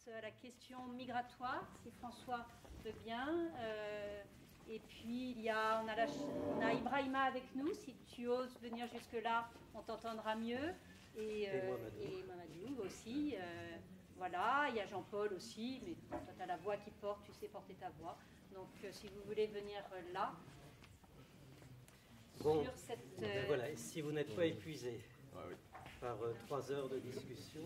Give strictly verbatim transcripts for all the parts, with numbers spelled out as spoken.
à la question migratoire, si François veut bien. Euh, et puis, il y a, on, a la, on a Ibrahima avec nous. Si tu oses venir jusque-là, on t'entendra mieux. Et, euh, et Mamadou aussi. Euh, voilà, il y a Jean-Paul aussi. Mais toi, tu as la voix qui porte, tu sais porter ta voix. Donc, euh, si vous voulez venir euh, là. Bon, sur cette, euh... ben voilà, et si vous n'êtes pas épuisé ah, oui. par euh, trois heures de discussion.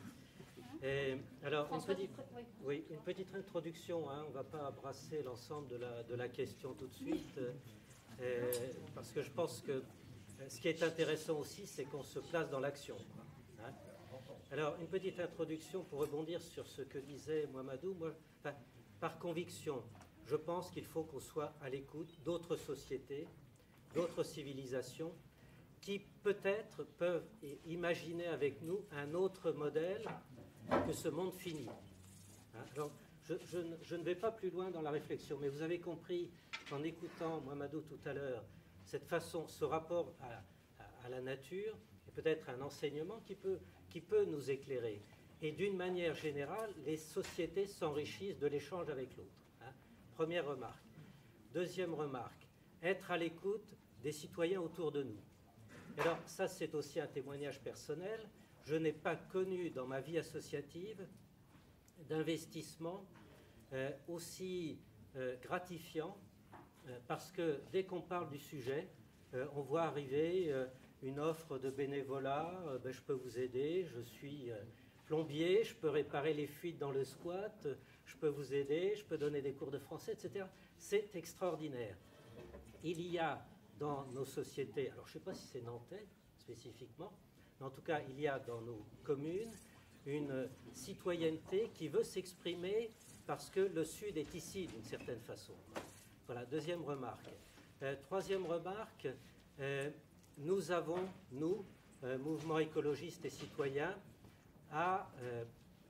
Et, alors, une petite, oui, une petite introduction, hein, on ne va pas brasser l'ensemble de la, de la question tout de suite, euh, parce que je pense que euh, ce qui est intéressant aussi, c'est qu'on se place dans l'action. Hein. Alors, une petite introduction pour rebondir sur ce que disait Mamadou. Moi, enfin, par conviction, je pense qu'il faut qu'on soit à l'écoute d'autres sociétés, d'autres civilisations, qui peut-être peuvent imaginer avec nous un autre modèle que ce monde fini. Alors, je, je, je ne vais pas plus loin dans la réflexion, mais vous avez compris qu'en écoutant Mamadou tout à l'heure, cette façon, ce rapport à, à, à la nature, est peut-être un enseignement qui peut, qui peut nous éclairer. Et d'une manière générale, les sociétés s'enrichissent de l'échange avec l'autre. Hein. Première remarque. Deuxième remarque, être à l'écoute des citoyens autour de nous. Alors ça, c'est aussi un témoignage personnel. Je n'ai pas connu dans ma vie associative d'investissement euh, aussi euh, gratifiant euh, parce que dès qu'on parle du sujet, euh, on voit arriver euh, une offre de bénévolat, euh, ben, je peux vous aider, je suis euh, plombier, je peux réparer les fuites dans le squat, je peux vous aider, je peux donner des cours de français, et cetera. C'est extraordinaire. Il y a dans nos sociétés, alors je ne sais pas si c'est nantais spécifiquement, mais en tout cas, il y a dans nos communes une citoyenneté qui veut s'exprimer parce que le Sud est ici d'une certaine façon. Voilà, deuxième remarque. Euh, troisième remarque, euh, nous avons, nous, euh, mouvement écologiste et citoyen, à, euh,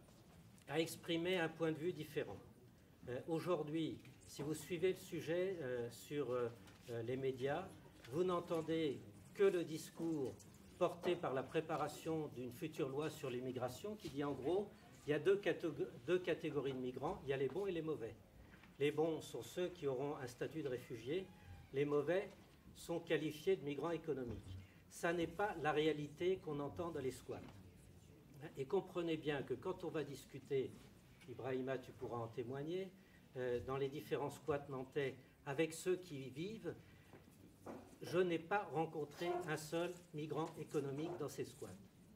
à exprimer un point de vue différent. Euh, Aujourd'hui, si vous suivez le sujet euh, sur euh, les médias, vous n'entendez que le discours porté par la préparation d'une future loi sur l'immigration qui dit en gros, il y a deux, catég- deux catégories de migrants, il y a les bons et les mauvais. Les bons sont ceux qui auront un statut de réfugié, les mauvais sont qualifiés de migrants économiques. Ça n'est pas la réalité qu'on entend dans les squats. Et comprenez bien que quand on va discuter, Ibrahima, tu pourras en témoigner, euh, dans les différents squats nantais, avec ceux qui y vivent, je n'ai pas rencontré un seul migrant économique dans ces squats.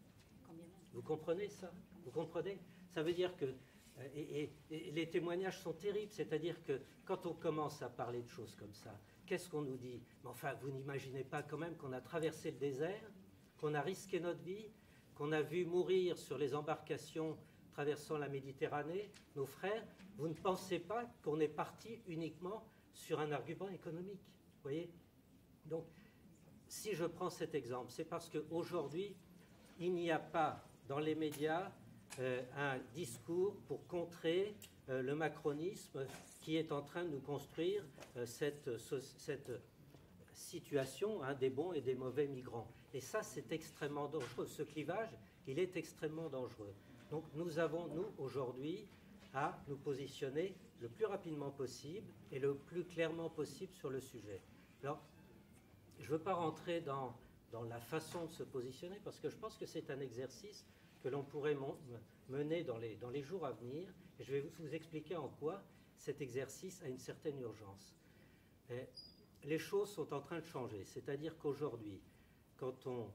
Vous comprenez ça? Vous comprenez? Ça veut dire que, et, et, et les témoignages sont terribles, c'est-à-dire que quand on commence à parler de choses comme ça, qu'est-ce qu'on nous dit? Mais enfin, vous n'imaginez pas quand même qu'on a traversé le désert, qu'on a risqué notre vie, qu'on a vu mourir sur les embarcations traversant la Méditerranée, nos frères, vous ne pensez pas qu'on est parti uniquement sur un argument économique, vous voyez? Donc, si je prends cet exemple, c'est parce qu'aujourd'hui, il n'y a pas dans les médias euh, un discours pour contrer euh, le macronisme qui est en train de nous construire euh, cette, ce, cette situation hein, des bons et des mauvais migrants. Et ça, c'est extrêmement dangereux. Ce clivage, il est extrêmement dangereux. Donc, nous avons, nous, aujourd'hui, à nous positionner le plus rapidement possible et le plus clairement possible sur le sujet. Alors, je ne veux pas rentrer dans, dans la façon de se positionner parce que je pense que c'est un exercice que l'on pourrait mener dans les, dans les jours à venir. Et je vais vous, vous expliquer en quoi cet exercice a une certaine urgence. Et les choses sont en train de changer. C'est-à-dire qu'aujourd'hui, quand on...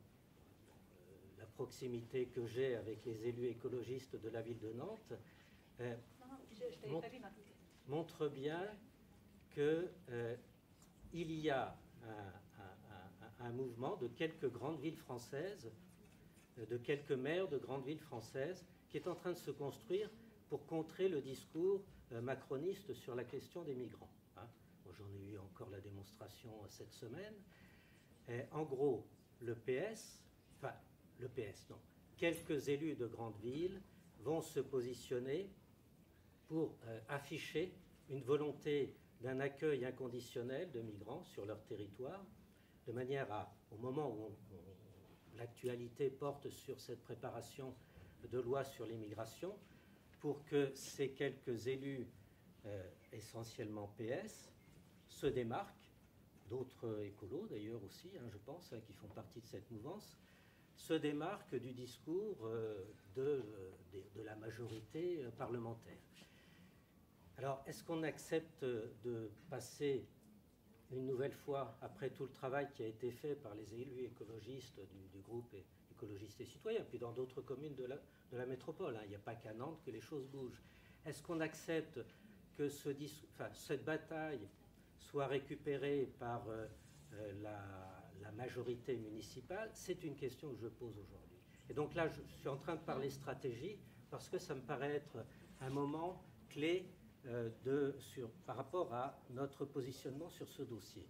la proximité que j'ai avec les élus écologistes de la ville de Nantes euh, non, non, je, je montre, pas vu, montre bien qu'il euh, y a un, un, un, un mouvement de quelques grandes villes françaises, de quelques maires de grandes villes françaises, qui est en train de se construire pour contrer le discours euh, macroniste sur la question des migrants. Hein. Bon, j'en ai eu encore la démonstration cette semaine. Et en gros, le P S, enfin, le P S, non, quelques élus de grandes villes vont se positionner pour euh, afficher une volonté d'un accueil inconditionnel de migrants sur leur territoire, de manière à, au moment où on, on, l'actualité porte sur cette préparation de loi sur l'immigration, pour que ces quelques élus, euh, essentiellement P S, se démarquent, d'autres écolos d'ailleurs aussi, hein, je pense, hein, qui font partie de cette mouvance, se démarquent du discours euh, de, de, de la majorité parlementaire. Alors, est-ce qu'on accepte de passer une nouvelle fois, après tout le travail qui a été fait par les élus écologistes du, du groupe écologistes et citoyens, puis dans d'autres communes de la, de la métropole, hein, il n'y a pas qu'à Nantes que les choses bougent. Est-ce qu'on accepte que ce, enfin, cette bataille soit récupérée par euh, la, la majorité municipale? C'est une question que je pose aujourd'hui. Et donc là, je suis en train de parler stratégie parce que ça me paraît être un moment clé euh, de, sur, par rapport à notre positionnement sur ce dossier.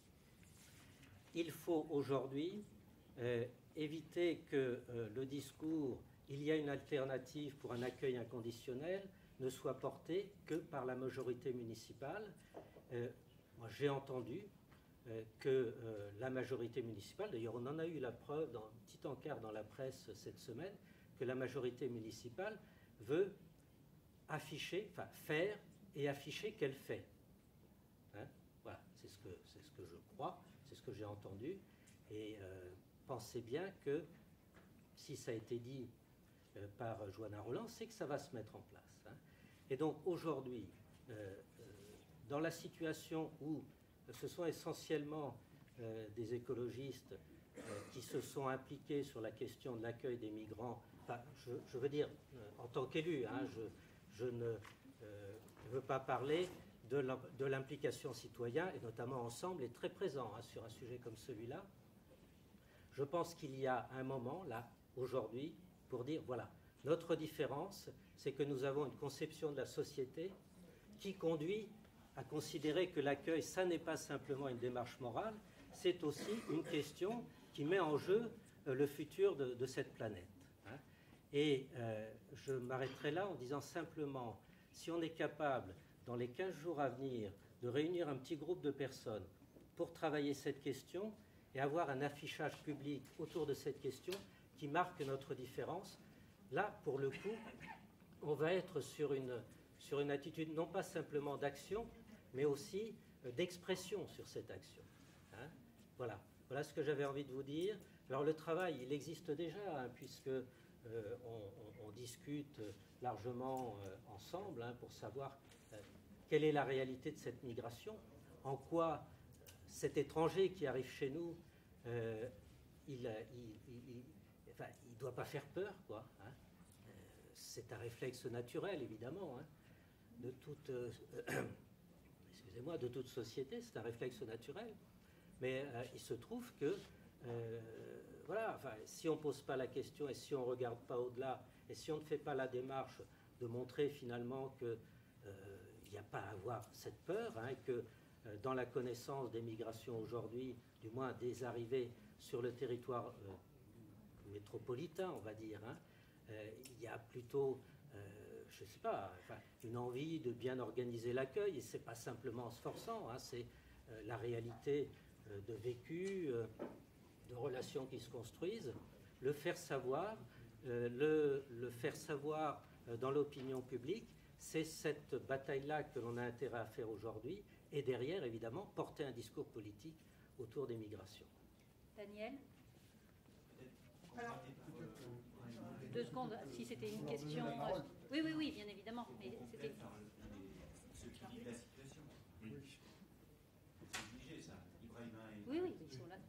Il faut aujourd'hui euh, éviter que euh, le discours « il y a une alternative pour un accueil inconditionnel » ne soit porté que par la majorité municipale. Euh, moi, j'ai entendu euh, que euh, la majorité municipale, d'ailleurs on en a eu la preuve dans un petit encart dans la presse cette semaine, que la majorité municipale veut afficher, enfin faire et afficher qu'elle fait. Hein, voilà, c'est ce que, c'est ce que je crois, c'est ce que j'ai entendu. Et euh, pensez bien que, si ça a été dit euh, par Johanna Roland, c'est que ça va se mettre en place. Hein. Et donc aujourd'hui, euh, euh, dans la situation où ce sont essentiellement euh, des écologistes euh, qui se sont impliqués sur la question de l'accueil des migrants, enfin, je, je veux dire, euh, en tant qu'élu, hein, je, je ne euh, veux pas parler de l'implication citoyenne, et notamment ensemble, est très présent hein, sur un sujet comme celui-là. Je pense qu'il y a un moment, là, aujourd'hui, pour dire, voilà, notre différence, c'est que nous avons une conception de la société qui conduit à considérer que l'accueil, ça n'est pas simplement une démarche morale, c'est aussi une question qui met en jeu euh, le futur de, de cette planète. Hein. Et euh, je m'arrêterai là en disant simplement, si on est capable, dans les quinze jours à venir, de réunir un petit groupe de personnes pour travailler cette question et avoir un affichage public autour de cette question qui marque notre différence, là, pour le coup, on va être sur une, sur une attitude non pas simplement d'action, mais aussi d'expression sur cette action. Hein, voilà. Voilà ce que j'avais envie de vous dire. Alors le travail, il existe déjà, hein, puisque euh, on, on, on discute largement euh, ensemble hein, pour savoir euh, quelle est la réalité de cette migration, en quoi cet étranger qui arrive chez nous, euh, il ne enfin, doit pas faire peur, quoi. Hein. Euh, c'est un réflexe naturel, évidemment, hein, de toute... Euh, excusez-moi, de toute société, c'est un réflexe naturel. Mais euh, il se trouve que, euh, voilà, enfin, si on ne pose pas la question et si on ne regarde pas au-delà, et si on ne fait pas la démarche de montrer finalement qu'il n'y euh, a pas à avoir cette peur, hein, et que euh, dans la connaissance des migrations aujourd'hui, du moins des arrivées sur le territoire euh, métropolitain, on va dire, hein, euh, il y a plutôt... Euh, je ne sais pas, enfin, une envie de bien organiser l'accueil, et ce n'est pas simplement en se forçant, hein, c'est euh, la réalité euh, de vécu, euh, de relations qui se construisent, le faire savoir, euh, le, le faire savoir euh, dans l'opinion publique, c'est cette bataille-là que l'on a intérêt à faire aujourd'hui, et derrière, évidemment, porter un discours politique autour des migrations. Daniel ? Alors, deux secondes, si c'était une question... Euh, oui, oui, oui, bien évidemment, mais c'était... Ce qui vivent la situation. Oui. C'est obligé, ça. Ibrahima et... Oui, oui, ils sont là.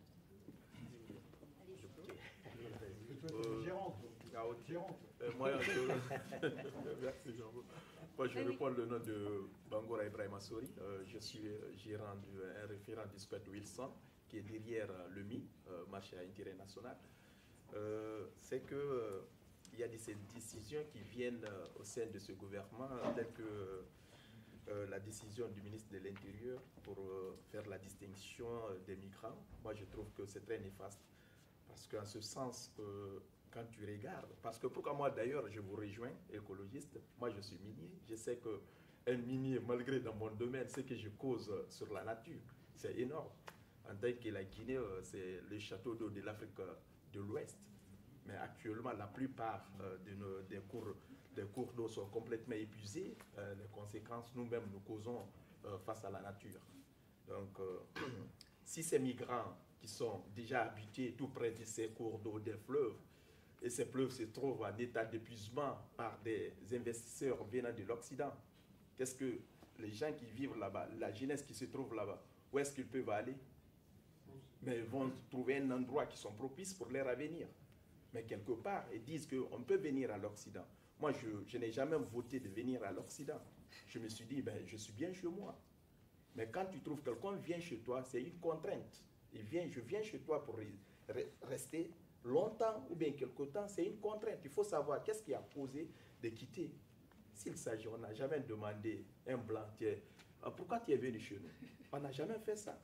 Allez, gérante. Gérante. Moi, je... Merci, Jean. Moi, je oui, réponds oui. le nom de Bangora Ibrahima Sori. Euh, je suis gérant d'un référent du Squat Wilson, qui est derrière le M I, euh, marché à intérêt national. Euh, c'est que euh, il y a des décisions qui viennent euh, au sein de ce gouvernement, telles que euh, la décision du ministre de l'Intérieur pour euh, faire la distinction euh, des migrants. Moi, je trouve que c'est très néfaste, parce qu'en ce sens, euh, quand tu regardes, parce que pourquoi moi d'ailleurs je vous rejoins, écologiste, moi je suis minier, je sais qu'un minier, malgré dans mon domaine, ce que je cause sur la nature, c'est énorme. En tant que la Guinée, c'est le château d'eau de l'Afrique de l'Ouest. Mais actuellement, la plupart euh, de nos, des cours les cours d'eau sont complètement épuisés, euh, les conséquences nous-mêmes nous causons euh, face à la nature. Donc, euh, si ces migrants qui sont déjà habités tout près de ces cours d'eau, des fleuves, et ces fleuves se trouvent en état d'épuisement par des investisseurs venant de l'Occident, qu'est-ce que les gens qui vivent là-bas, la jeunesse qui se trouve là-bas, où est-ce qu'ils peuvent aller? Mais ils vont trouver un endroit qui sont propices pour leur avenir. Mais quelque part, ils disent qu'on peut venir à l'Occident. Moi, je, je n'ai jamais voté de venir à l'Occident. Je me suis dit, ben, je suis bien chez moi. Mais quand tu trouves quelqu'un vient chez toi, c'est une contrainte. Il vient, je viens chez toi pour rester longtemps ou bien quelque temps, c'est une contrainte. Il faut savoir qu'est-ce qui a causé de quitter. S'il s'agit, on n'a jamais demandé un blanc, pourquoi tu es venu chez nous? On n'a jamais fait ça.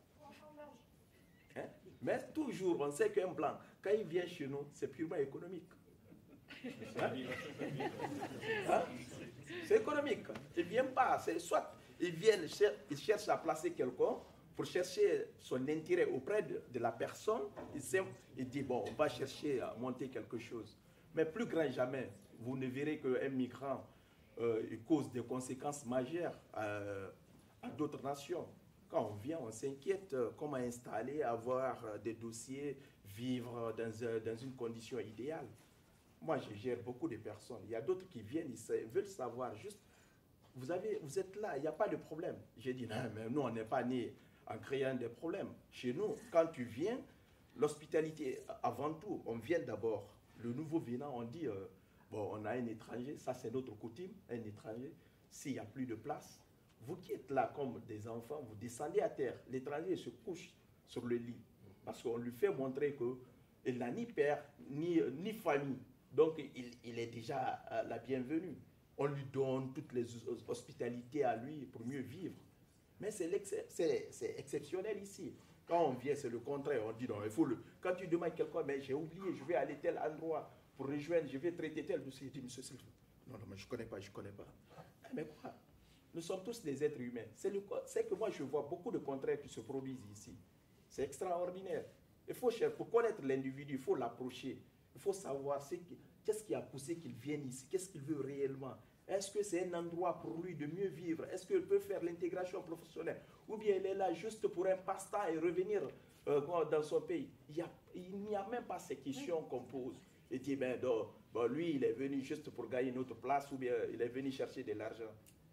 Hein? Mais toujours, on sait qu'un blanc, quand il vient chez nous, c'est purement économique. Hein? Hein? C'est économique. Il ne vient pas. Soit il vient, il cherche à placer quelqu'un pour chercher son intérêt auprès de, de la personne. Il, sait, il dit, bon, on va chercher à monter quelque chose. Mais plus grand jamais, vous ne verrez qu'un migrant euh, il cause des conséquences majeures euh, à d'autres nations. Quand on vient, on s'inquiète euh, comment installer, avoir euh, des dossiers, vivre dans, euh, dans une condition idéale. Moi, je gère beaucoup de personnes. Il y a d'autres qui viennent, ils veulent savoir juste, vous, avez, vous êtes là, il n'y a pas de problème. J'ai dit, non, mais nous, on n'est pas nés en créant des problèmes. Chez nous, quand tu viens, l'hospitalité, avant tout, on vient d'abord. Le nouveau venant, on dit, euh, bon, on a un étranger, ça c'est notre coutume, un étranger, s'il n'y a plus de place, vous qui êtes là comme des enfants, vous descendez à terre. L'étranger se couche sur le lit. Parce qu'on lui fait montrer qu'il n'a ni père, ni, ni famille. Donc, il, il est déjà euh, la bienvenue. On lui donne toutes les hospitalités à lui pour mieux vivre. Mais c'est exceptionnel ici. Quand on vient, c'est le contraire. On dit, non, il faut le... Quand tu demandes quelqu'un, mais j'ai oublié, je vais aller tel endroit pour rejoindre, je vais traiter tel dossier. Il dit, monsieur, non, non, mais je ne connais pas, je ne connais pas. Mais quoi? Nous sommes tous des êtres humains. C'est que moi, je vois beaucoup de contraires qui se produisent ici. C'est extraordinaire. Il faut chercher, pour connaître l'individu, il faut l'approcher. Il faut savoir qu'est-ce qui a poussé qu'il vienne ici, qu'est-ce qu'il veut réellement. Est-ce que c'est un endroit pour lui de mieux vivre? Est-ce qu'il peut faire l'intégration professionnelle? Ou bien il est là juste pour un passe-temps et revenir euh, dans son pays? Il n'y a, a même pas ces questions qu'on pose. Il dit, ben, donc, bon, lui, il est venu juste pour gagner une autre place ou bien il est venu chercher de l'argent.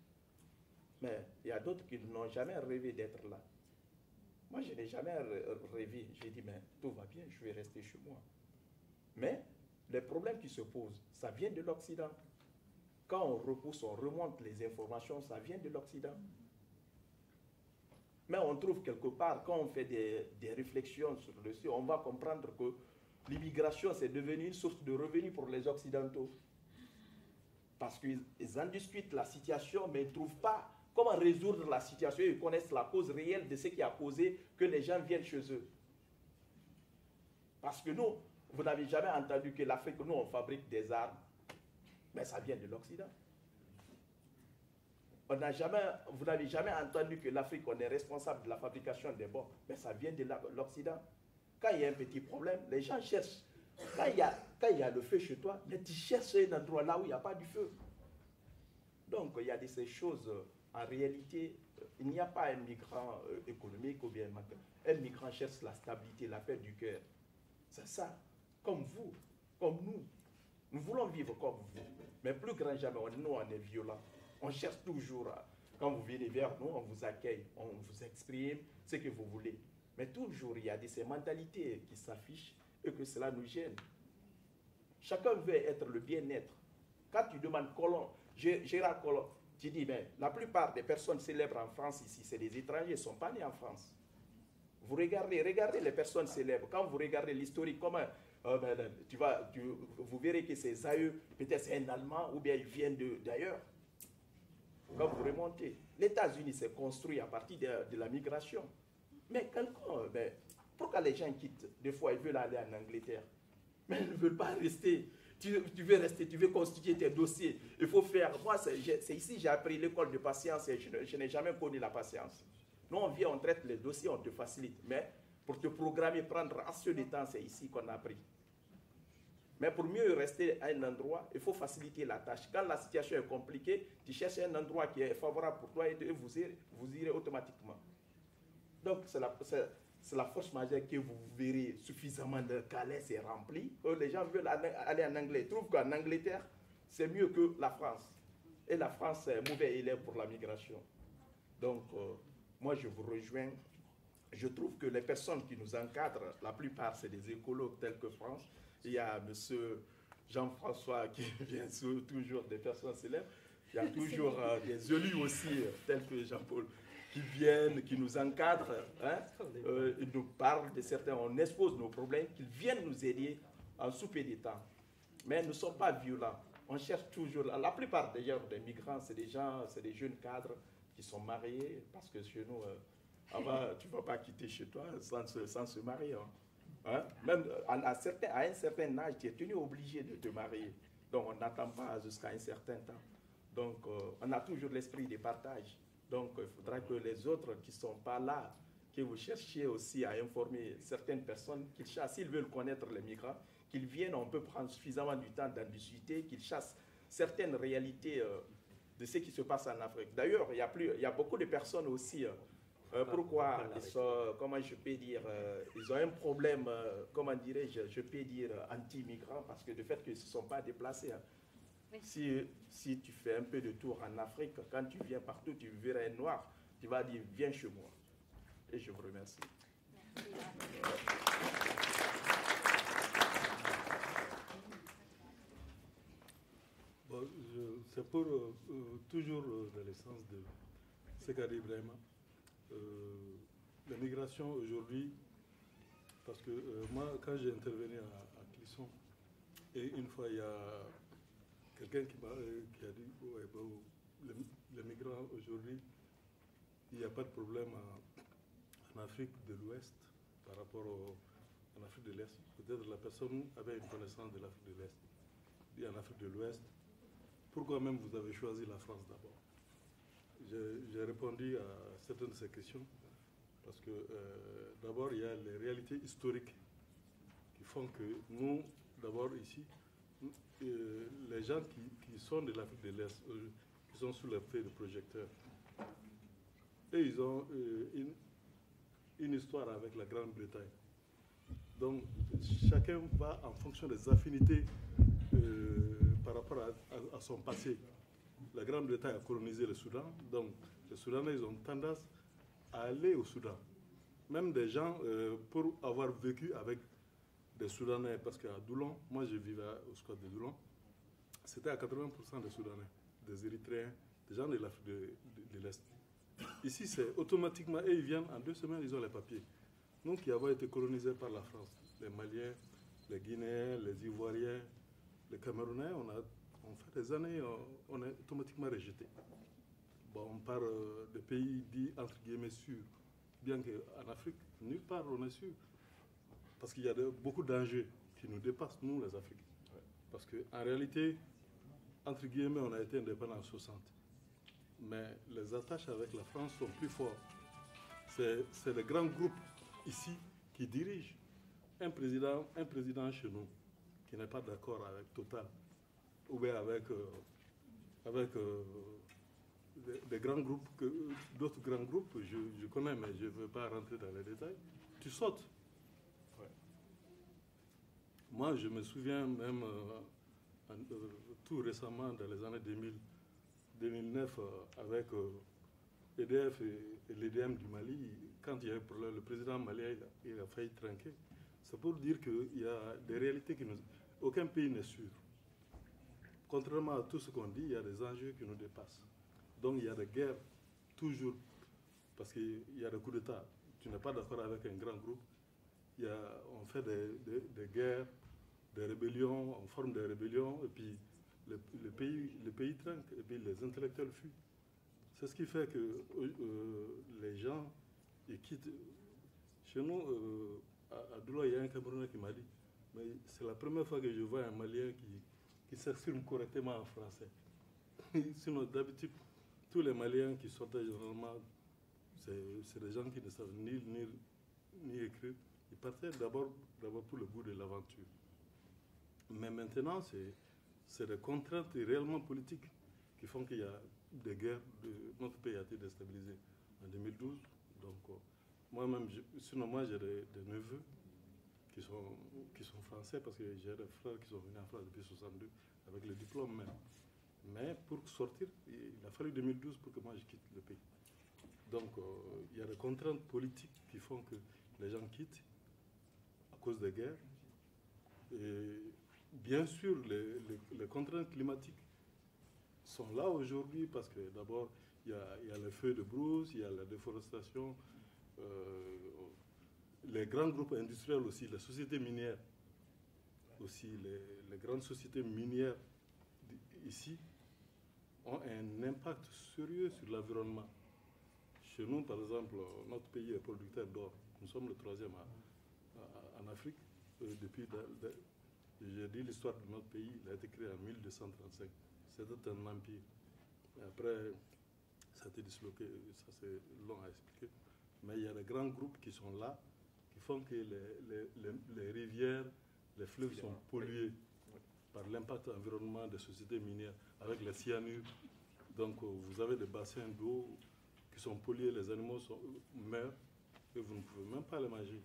Mais il y a d'autres qui n'ont jamais rêvé d'être là. Moi, je n'ai jamais rêvé. J'ai dit, mais tout va bien, je vais rester chez moi. Mais les problèmes qui se posent, ça vient de l'Occident. Quand on repousse, on remonte les informations, ça vient de l'Occident. Mais on trouve quelque part, quand on fait des, des réflexions sur le sujet, on va comprendre que l'immigration, c'est devenu une source de revenus pour les Occidentaux. Parce qu'ils en discutent la situation, mais ils ne trouvent pas comment résoudre la situation. Ils connaissent la cause réelle de ce qui a causé que les gens viennent chez eux. Parce que nous, vous n'avez jamais entendu que l'Afrique, nous, on fabrique des armes. Mais ça vient de l'Occident. On n'a jamais, vous n'avez jamais entendu que l'Afrique, on est responsable de la fabrication des bombes. Mais ça vient de l'Occident. Quand il y a un petit problème, les gens cherchent. Quand il y a, quand il y a le feu chez toi, mais tu cherches un endroit là où il n'y a pas du feu. Donc, il y a de ces choses. En réalité, il n'y a pas un migrant euh, économique ou bien un migrant cherche la stabilité, la paix du cœur. C'est ça. Comme vous, comme nous. Nous voulons vivre comme vous. Mais plus grand jamais, nous, on est violents. On cherche toujours, à, quand vous venez vers nous, on vous accueille, on vous exprime ce que vous voulez. Mais toujours, il y a de ces mentalités qui s'affichent et que cela nous gêne. Chacun veut être le bien-être. Quand tu demandes Colomb, Gérard Collomb, tu dis, ben, la plupart des personnes célèbres en France ici, c'est des étrangers, ils ne sont pas nés en France. Vous regardez, regardez les personnes célèbres. Quand vous regardez l'historique, comment, euh, ben, tu vas, tu, vous verrez que ces aïeux, peut-être c'est un Allemand ou bien ils viennent d'ailleurs. Quand vous remontez, les États-Unis s'est construit à partir de, de la migration. Mais quelqu'un, ben, pourquoi les gens quittent? Des fois, ils veulent aller en Angleterre. Mais ils ne veulent pas rester. Tu, tu veux rester, tu veux constituer tes dossiers. Il faut faire. Moi, c'est ici j'ai appris l'école de patience et je, je n'ai jamais connu la patience. Nous, on vient, on traite les dossiers, on te facilite. Mais pour te programmer, prendre assez de temps, c'est ici qu'on a appris. Mais pour mieux rester à un endroit, il faut faciliter la tâche. Quand la situation est compliquée, tu cherches un endroit qui est favorable pour toi et vous irez, vous irez automatiquement. Donc, c'est la, c'est la force majeure que vous verrez suffisamment de Calais, c'est rempli. Les gens veulent aller en Angleterre. Ils trouvent qu'en Angleterre, c'est mieux que la France. Et la France est mauvais élève pour la migration. Donc, euh, moi, je vous rejoins. Je trouve que les personnes qui nous encadrent, la plupart, c'est des écologues tels que France. Il y a M. Jean-François qui vient sur, toujours des personnes célèbres. Il y a toujours euh, des élus aussi, euh, tels que Jean-Paul, qui viennent, qui nous encadrent. Hein? Euh, ils nous parlent de certains, on expose nos problèmes, qu'ils viennent nous aider en souper des temps. Mais nous ne sommes pas violents. On cherche toujours, la plupart d'ailleurs des migrants, c'est des gens, c'est des jeunes cadres qui sont mariés, parce que chez nous, euh, avant, tu ne vas pas quitter chez toi sans se, sans se marier. Hein. Hein? Même à, à, certain, à un certain âge, tu es tenu obligé de te marier. Donc on n'attend pas jusqu'à un certain temps. Donc euh, on a toujours l'esprit de partage. Donc il faudra que les autres qui ne sont pas là, que vous cherchiez aussi à informer certaines personnes, qu'ils chassent, s'ils veulent connaître les migrants, qu'ils viennent, on peut prendre suffisamment du temps d'en discuter, qu'ils chassent certaines réalités euh, de ce qui se passe en Afrique. D'ailleurs, il y a plus, il y a beaucoup de personnes aussi, euh, euh, pourquoi ils sont, comment je peux dire, euh, ils ont un problème, euh, comment dirais-je, je peux dire anti-migrants, parce que du fait qu'ils ne se sont pas déplacés. Hein. Oui. Si, si tu fais un peu de tour en Afrique, quand tu viens partout, tu verras un noir, tu vas dire, viens chez moi. Et je vous remercie. Merci. Bon, c'est pour euh, toujours euh, dans le sens de ce qu'a dit Ibrahima. Euh, la migration aujourd'hui, parce que euh, moi, quand j'ai intervenu à, à Clisson, et une fois il y a quelqu'un qui, euh, qui a dit ouais, bon, les, les migrants aujourd'hui, il n'y a pas de problème en, en Afrique de l'Ouest par rapport au, en Afrique de l'Est. Peut-être la personne avait une connaissance de l'Afrique de l'Est. Et en Afrique de l'Ouest, pourquoi même vous avez choisi la France d'abord? J'ai répondu à certaines de ces questions parce que euh, d'abord, il y a les réalités historiques qui font que nous, d'abord ici, nous, euh, les gens qui, qui sont de l'Afrique de l'Est, euh, qui sont sous les feux de projecteurs, et ils ont euh, une, une histoire avec la Grande-Bretagne. Donc, chacun va en fonction des affinités euh, par rapport à, à, à son passé. La Grande-Bretagne a colonisé le Soudan, donc les Soudanais ils ont tendance à aller au Soudan. Même des gens, euh, pour avoir vécu avec des Soudanais, parce qu'à Doulon, moi je vivais au squat de Doulon, c'était à quatre-vingts pour cent des Soudanais, des Érythréens, des gens de l'Afrique de, de, de l'Est. Ici, c'est automatiquement, et ils viennent, en deux semaines, ils ont les papiers. Nous qui avons été colonisés par la France, les Maliens, les Guinéens, les Ivoiriens, les Camerounais, on a on fait des années, on, on est automatiquement rejeté. Bon, on parle euh, des pays dits entre guillemets sûrs, bien qu'en Afrique, nulle part on est sûr. Parce qu'il y a de, beaucoup d'enjeux qui nous dépassent, nous les Africains. Ouais. Parce qu'en réalité, entre guillemets, on a été indépendants en soixante. Mais les attaches avec la France sont plus fortes. C'est les grands groupes ici qui dirigent. Un président, un président chez nous qui n'est pas d'accord avec Total, ou bien avec, euh, avec euh, des, des grands groupes, d'autres grands groupes, je, je connais, mais je ne veux pas rentrer dans les détails, tu sautes. Ouais. Moi, je me souviens même, euh, en, euh, tout récemment, dans les années deux mille, deux mille neuf, euh, avec euh, E D F et, et l'E D M du Mali, quand il y a eu un problème, le président malien, il a, il a failli trinquer. C'est pour dire qu'il y a des réalités qui nous... Aucun pays n'est sûr. Contrairement à tout ce qu'on dit, il y a des enjeux qui nous dépassent. Donc il y a des guerres, toujours, parce qu'il y a des coups d'État. Tu n'es pas d'accord avec un grand groupe. Il y a, on fait des, des, des guerres, des rébellions, on forme des rébellions, et puis le, le, pays, le pays trinque, et puis les intellectuels fuient. C'est ce qui fait que euh, les gens ils quittent. Chez nous, euh, à, à Doula, il y a un Camerounais qui m'a dit, mais c'est la première fois que je vois un Malien qui qui s'expriment correctement en français. Sinon, d'habitude, tous les Maliens qui sortaient généralement, c'est des gens qui ne savent ni lire ni, ni écrire. Ils partaient d'abord pour le goût de l'aventure. Mais maintenant, c'est les contraintes réellement politiques qui font qu'il y a des guerres. De, notre pays a été déstabilisé en deux mille douze. Donc, euh, moi-même, sinon, moi, j'ai des, des neveux qui sont, qui sont français parce que j'ai des frères qui sont venus en France depuis soixante-deux avec le diplôme même. Mais pour sortir, il a fallu deux mille douze pour que moi je quitte le pays. Donc, euh, il y a des contraintes politiques qui font que les gens quittent à cause des guerres. Et bien sûr, les, les, les contraintes climatiques sont là aujourd'hui parce que d'abord, il y a, il y a les feux de brousse, il y a la déforestation, euh, les grands groupes industriels aussi, les sociétés minières, aussi les, les grandes sociétés minières ici ont un impact sérieux sur l'environnement. Chez nous, par exemple, notre pays est producteur d'or. Nous sommes le troisième à, à, en Afrique. Euh, depuis, j'ai dit l'histoire de notre pays, il a été créé en mille deux cent trente-cinq. C'était un empire. Et après, ça a été disloqué, ça c'est long à expliquer. Mais il y a des grands groupes qui sont là, qui font que les, les, les, les rivières, les fleuves sont pollués par l'impact environnement des sociétés minières, avec les cyanures. Donc vous avez des bassins d'eau qui sont pollués, les animaux sont, meurent, et vous ne pouvez même pas les manger.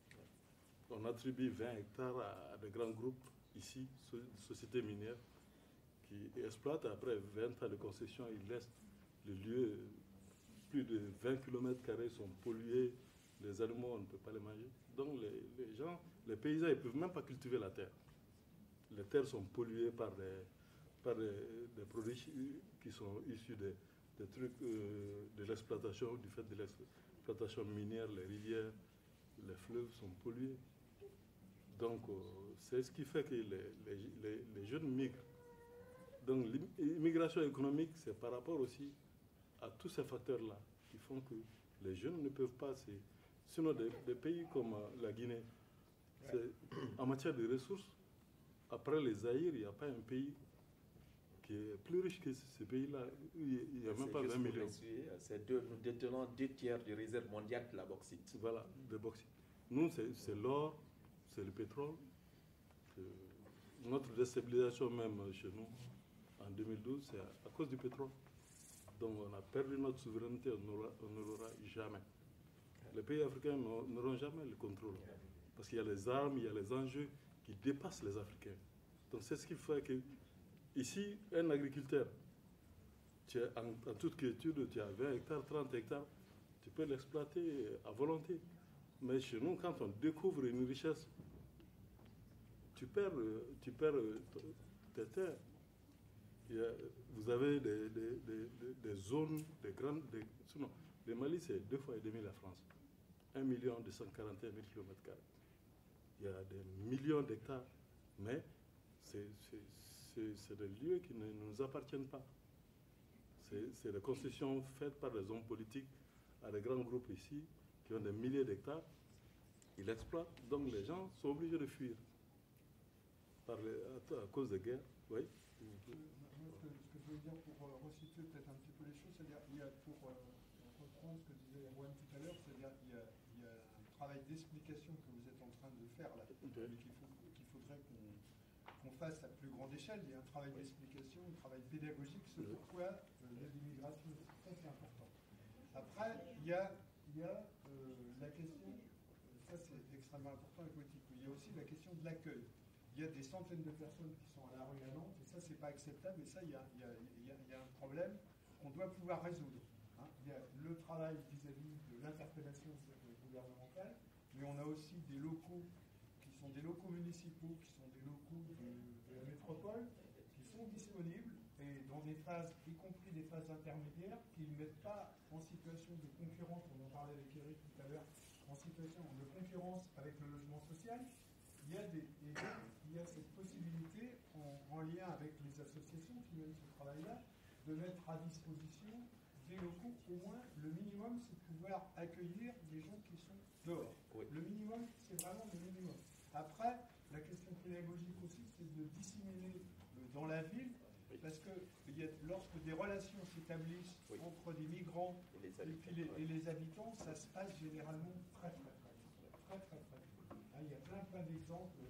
On attribue vingt hectares à, à des grands groupes ici, sociétés minières, qui exploitent. Après vingt ans de concession, ils laissent le lieu, plus de vingt kilomètres carrés sont pollués, les animaux, on ne peut pas les manger. Donc les, les gens, les paysans, ils ne peuvent même pas cultiver la terre. Les terres sont polluées par des, par des, des produits qui sont issus des, des trucs euh, de l'exploitation, du fait de l'exploitation minière, les rivières, les fleuves sont pollués. Donc euh, c'est ce qui fait que les, les, les, les jeunes migrent. Donc l'immigration économique, c'est par rapport aussi à tous ces facteurs-là qui font que les jeunes ne peuvent pas. Sinon, des, des pays comme la Guinée, en matière de ressources, après les Zaïre, il n'y a pas un pays qui est plus riche que ce pays-là. Il n'y a même pas vingt millions. C'est deux, nous détenons deux tiers des réserves mondiales de la bauxite. Voilà, de bauxite. Nous, c'est l'or, c'est le pétrole. Notre déstabilisation même chez nous, en deux mille douze, c'est à, à cause du pétrole. Donc on a perdu notre souveraineté, on ne l'aura jamais. Les pays africains n'auront jamais le contrôle. Parce qu'il y a les armes, il y a les enjeux qui dépassent les Africains. Donc c'est ce qui fait que, ici, un agriculteur, tu as, en, en toute quiétude, tu as vingt hectares, trente hectares, tu peux l'exploiter à volonté. Mais chez nous, quand on découvre une richesse, tu perds, tu perds tes terres. Il y a, vous avez des, des, des, des zones, des grandes... Des, sinon, le Mali, c'est deux fois et demi la France. un million deux cent quarante et un mille kilomètres carrés. Il y a des millions d'hectares, mais c'est des lieux qui ne nous appartiennent pas. C'est des concessions faites par des hommes politiques à des grands groupes ici, qui ont des milliers d'hectares. Ils exploitent, donc les gens sont obligés de fuir par les, à, à cause des guerres. Oui. Ce que je veux dire pour euh, resituer peut-être un petit peu les choses, c'est-à-dire qu'il y a, pour euh, reprendre ce que disait Erwan tout à l'heure, c'est-à-dire qu'il y, y a un travail d'explication que vous êtes en train de faire là, okay. mais qu'il faut, qu'il faudrait qu'on qu'on fasse à plus grande échelle. Il y a un travail d'explication, un travail pédagogique, c'est pourquoi euh, l'immigration, ça c'est important. Après, il y a, il y a euh, la question, ça c'est extrêmement important et politique, il y a aussi la question de l'accueil. Il y a des centaines de personnes qui sont à la rue à Nantes, et ça, c'est pas acceptable, et ça, il y a, il y a, il y a, il y a un problème qu'on doit pouvoir résoudre. Hein. Il y a le travail vis-à-vis de l'interpellation gouvernementale, mais on a aussi des locaux qui sont des locaux municipaux, qui sont des locaux de, de la métropole, qui sont disponibles, et dans des phases, y compris des phases intermédiaires, qui ne mettent pas en situation de concurrence, on en parlait avec Eric tout à l'heure, en situation de concurrence avec le logement social. Il y a, des, il y a cette possibilité, en, en lien avec les associations qui mènent ce travail-là, de mettre à disposition des locaux. Au moins, le minimum, c'est de pouvoir accueillir des gens qui sont dehors. Oui. Le minimum, c'est vraiment le minimum. Après, la question pédagogique aussi, c'est de disséminer dans la ville, oui. parce que il y a, lorsque des relations s'établissent oui. entre des migrants et les, et, puis les, et les habitants, ça se passe généralement très très très très très très. très. Il y a plein, plein d'exemples, y compris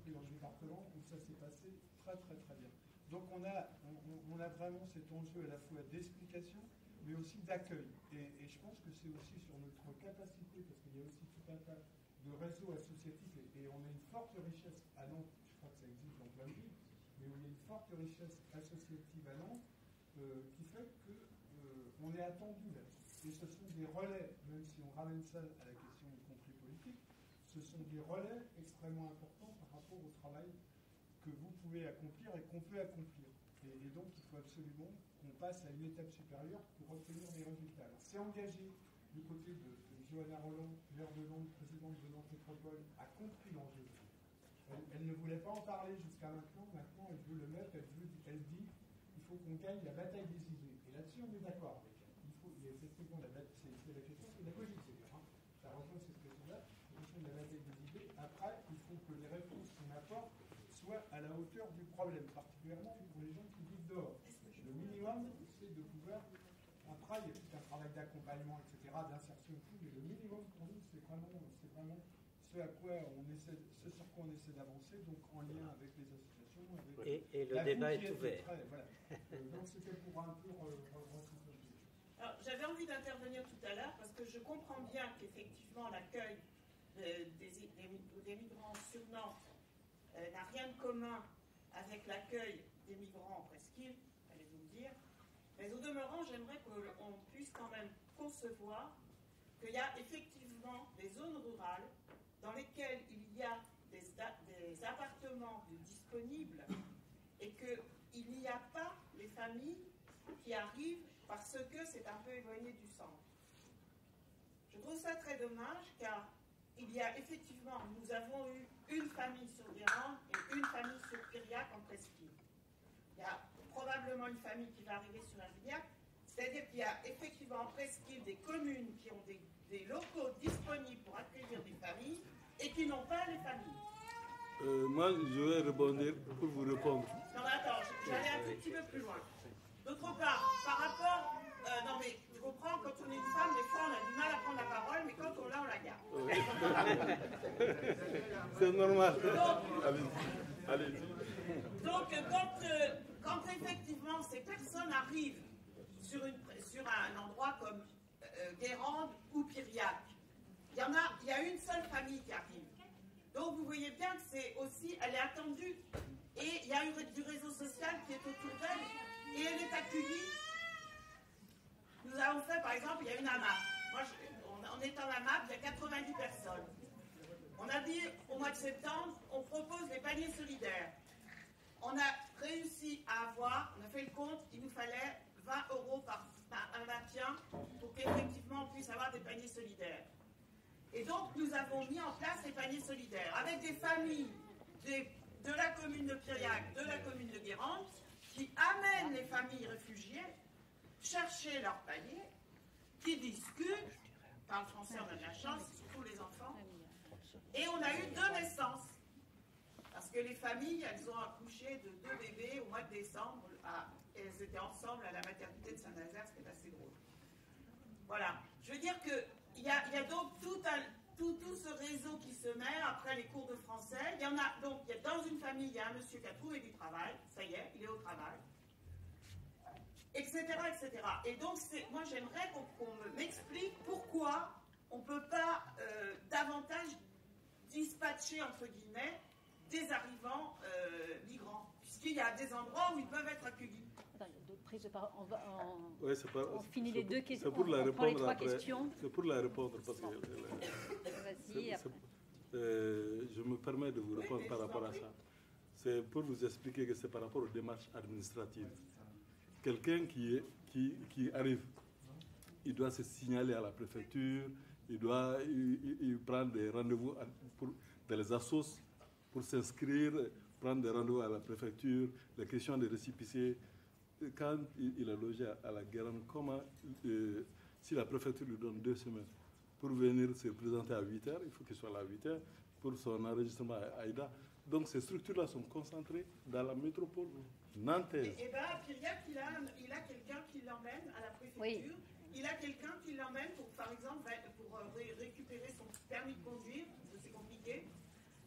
compris dans le département, où ça s'est passé très très très bien. Donc on a, on, on a vraiment cet enjeu à la fois d'explication, mais aussi d'accueil. Et, et je pense que c'est aussi sur notre capacité, parce qu'il y a aussi tout un tas de réseaux associatifs, et, et on a une forte richesse à Nantes, je crois que ça existe dans plein de villes, mais on a une forte richesse associative à Nantes, euh, qui fait qu'on euh, est attendu là. Et ce sont des relais, même si on ramène ça à la question y compris politique, ce sont des relais extrêmement importants par rapport au travail que vous pouvez accomplir et qu'on peut accomplir. Et, et donc, il faut absolument qu'on passe à une étape supérieure pour obtenir des résultats. Alors, c'est engagé du côté de, de Johanna Roland, maire de Nantes, présidente de Nantes Métropole, a compris l'enjeu. Elle, elle ne voulait pas en parler jusqu'à maintenant. Maintenant, elle veut le mettre. Elle, veut, elle dit il faut qu'on gagne la bataille des idées. Et là-dessus, on est d'accord avec elle. Il faut, il y a effectivement la bataille, c'est, c'est la question pédagogique, c'est-à-dire, hein. Ça rejoint cette question-là, la question de la bataille des idées. Après, il faut que les réponses qu'on apporte soient à la hauteur du problème, particulièrement pour les gens qui vivent dehors. Le minimum, c'est de pouvoir. Après, il y a tout un travail d'accompagnement, et cetera, d'insertion et tout, mais le minimum pour nous, c'est vraiment, c'est vraiment ce à quoi on essaie, ce sur quoi on essaie d'avancer, donc en lien avec les associations. Avec et, et le débat est ouvert. Très, voilà. euh, donc c'était pour un peu resituer. Alors, j'avais envie d'intervenir tout à l'heure parce que je comprends bien qu'effectivement l'accueil de, des, des, des migrants sur Nantes euh, n'a rien de commun avec l'accueil des migrants en presqu'île, allez-vous me dire. Mais au demeurant, j'aimerais qu'on puisse quand même concevoir qu'il y a effectivement des zones rurales dans lesquelles il y a des, des appartements disponibles et qu'il n'y a pas les familles qui arrivent parce que c'est un peu éloigné du centre. Je trouve ça très dommage car il y a effectivement, nous avons eu une famille sur Guérande et une famille sur Piriac en presqu'île. Il y a probablement une famille qui va arriver sur Arignac, c'est-à-dire qu'il y a effectivement en presqu'île des communes qui ont des, des locaux disponibles pour accueillir des familles et qui n'ont pas les familles. Euh, moi, je vais rebondir pour vous répondre. Non, mais attends, j'allais un tout petit peu plus loin. D'autre part, par rapport... Euh, non, mais je comprends, quand on est une femme, des fois, on a du mal à prendre la parole, mais quand on l'a, on la garde. C'est normal. Donc, allez-y. Allez-y. Donc, quand, euh, quand effectivement ces personnes arrivent sur, une, sur un endroit comme euh, Guérande ou Piriac, il y en a, il y a une seule famille qui arrive. Donc, vous voyez bien que c'est aussi, elle est attendue. Et il y a eu du réseau social qui est autour d'elle. Et elle est accueillie. Nous avons fait, par exemple, il y a une AMAP. Moi, je, on, on est en AMAP, il y a quatre-vingt-dix personnes. On a dit, au mois de septembre, on propose les paniers solidaires. On a réussi à avoir, on a fait le compte, il nous fallait vingt euros par un maintien pour qu'effectivement on puisse avoir des paniers solidaires. Et donc, nous avons mis en place les paniers solidaires avec des familles des, de la commune de Piriac, de la commune de Guérande, qui amènent les familles réfugiées chercher leurs paniers, qui discutent, parlent français, on a de la chance, surtout les enfants, et on a eu deux naissances. Parce que les familles, elles ont accouché de deux bébés au mois de décembre, à, et elles étaient ensemble à la maternité de Saint-Nazaire, ce qui est assez drôle. Voilà. Je veux dire que il y a, il y a donc tout, un, tout, tout ce réseau qui se met après les cours de français. Il y en a donc, il y a, dans une famille, il y a un monsieur qui a trouvé du travail, ça y est, il est au travail, et cetera, et cetera. Et donc, moi, j'aimerais qu'on qu'on m'explique pourquoi on ne peut pas euh, davantage dispatcher, entre guillemets, des arrivants euh, migrants, puisqu'il y a des endroits où ils peuvent être accueillis. Attends, il y a d'autres prises de parole. On, va, on, ouais, c'est pas, on finit les pour, deux questions. C'est pour la on, on prend les trois après. questions. C'est pour la répondre parce bon. que. Vas-y, après. Euh, je me permets de vous répondre oui, par rapport à ça. C'est pour vous expliquer que c'est par rapport aux démarches administratives. Quelqu'un qui, est, qui, qui arrive, il doit se signaler à la préfecture, il doit il, il prendre des rendez-vous pour, dans les assos pour s'inscrire, prendre des rendez-vous à la préfecture, les questions des récépissés. Quand il est logé à la Guérande, comment, euh, si la préfecture lui donne deux semaines pour venir se présenter à huit heures, il faut qu'il soit là à huit heures pour son enregistrement à Aïda. Donc ces structures-là sont concentrées dans la métropole nantaise. Et, et bien, à Piriac, il a, il a quelqu'un qui l'emmène à la préfecture. Oui. Il a quelqu'un qui l'emmène pour, par exemple, pour ré récupérer son permis de conduire, c'est compliqué.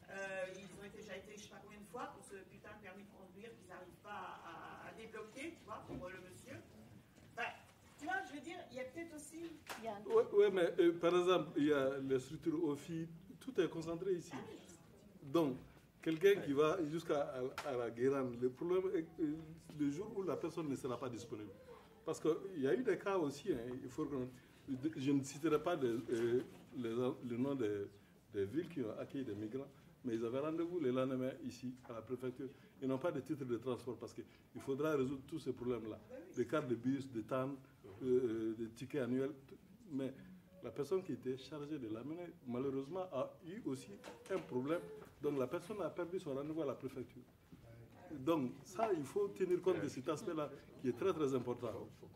Euh, ils ont été, déjà été je ne sais pas combien de fois pour ce putain de permis de conduire qu'ils n'arrivent pas à, à débloquer, tu vois, pour le monsieur. Enfin, tu vois, je veux dire, il y a peut-être aussi... Oui, ouais, mais euh, par exemple, il y a les structures O F I, tout est concentré ici. Donc, quelqu'un qui va jusqu'à à, à la Guérande, le problème est que, euh, le jour où la personne ne sera pas disponible. Parce qu'il y a eu des cas aussi, hein, il faut que, je ne citerai pas de, euh, les, le nom des, des villes qui ont accueilli des migrants, mais ils avaient rendez-vous le lendemain ici, à la préfecture. Ils n'ont pas de titre de transport parce qu'il faudra résoudre tous ces problèmes-là. Des cartes de bus, de T A N, euh, des tickets annuels. Mais la personne qui était chargée de l'amener, malheureusement, a eu aussi un problème. Donc la personne a perdu son rendez-vous à la préfecture. Donc ça, il faut tenir compte de cet aspect-là qui est très très important.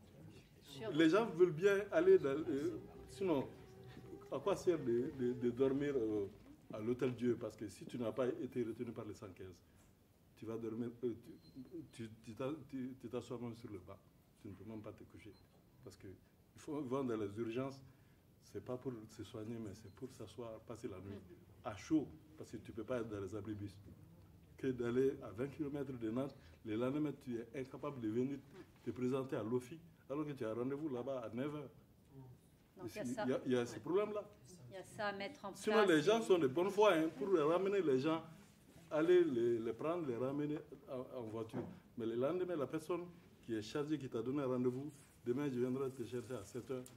Les gens veulent bien aller dans... Euh, sinon, à quoi sert de, de, de dormir euh, à l'Hôtel Dieu? Parce que si tu n'as pas été retenu par les cent quinze, tu vas dormir, euh, tu, tu t'assois même sur le banc. Tu ne peux même pas te coucher. Parce qu'il faut vendre dans les urgences, ce n'est pas pour se soigner, mais c'est pour s'asseoir, passer la nuit à chaud, parce que tu ne peux pas être dans les abribus. Que d'aller à vingt kilomètres de Nantes, le lendemain, tu es incapable de venir te présenter à l'O F I, alors que tu as rendez-vous là-bas à neuf heures. Donc, il, y a, il y a ce problème-là. Il y a ça à mettre en place. Sinon, les gens sont de bonne foi hein, pour ramener les gens, aller les, les prendre, les ramener en, en voiture. Mais le lendemain, la personne qui est chargée, qui t'a donné un rendez-vous, demain, je viendrai te chercher à sept heures.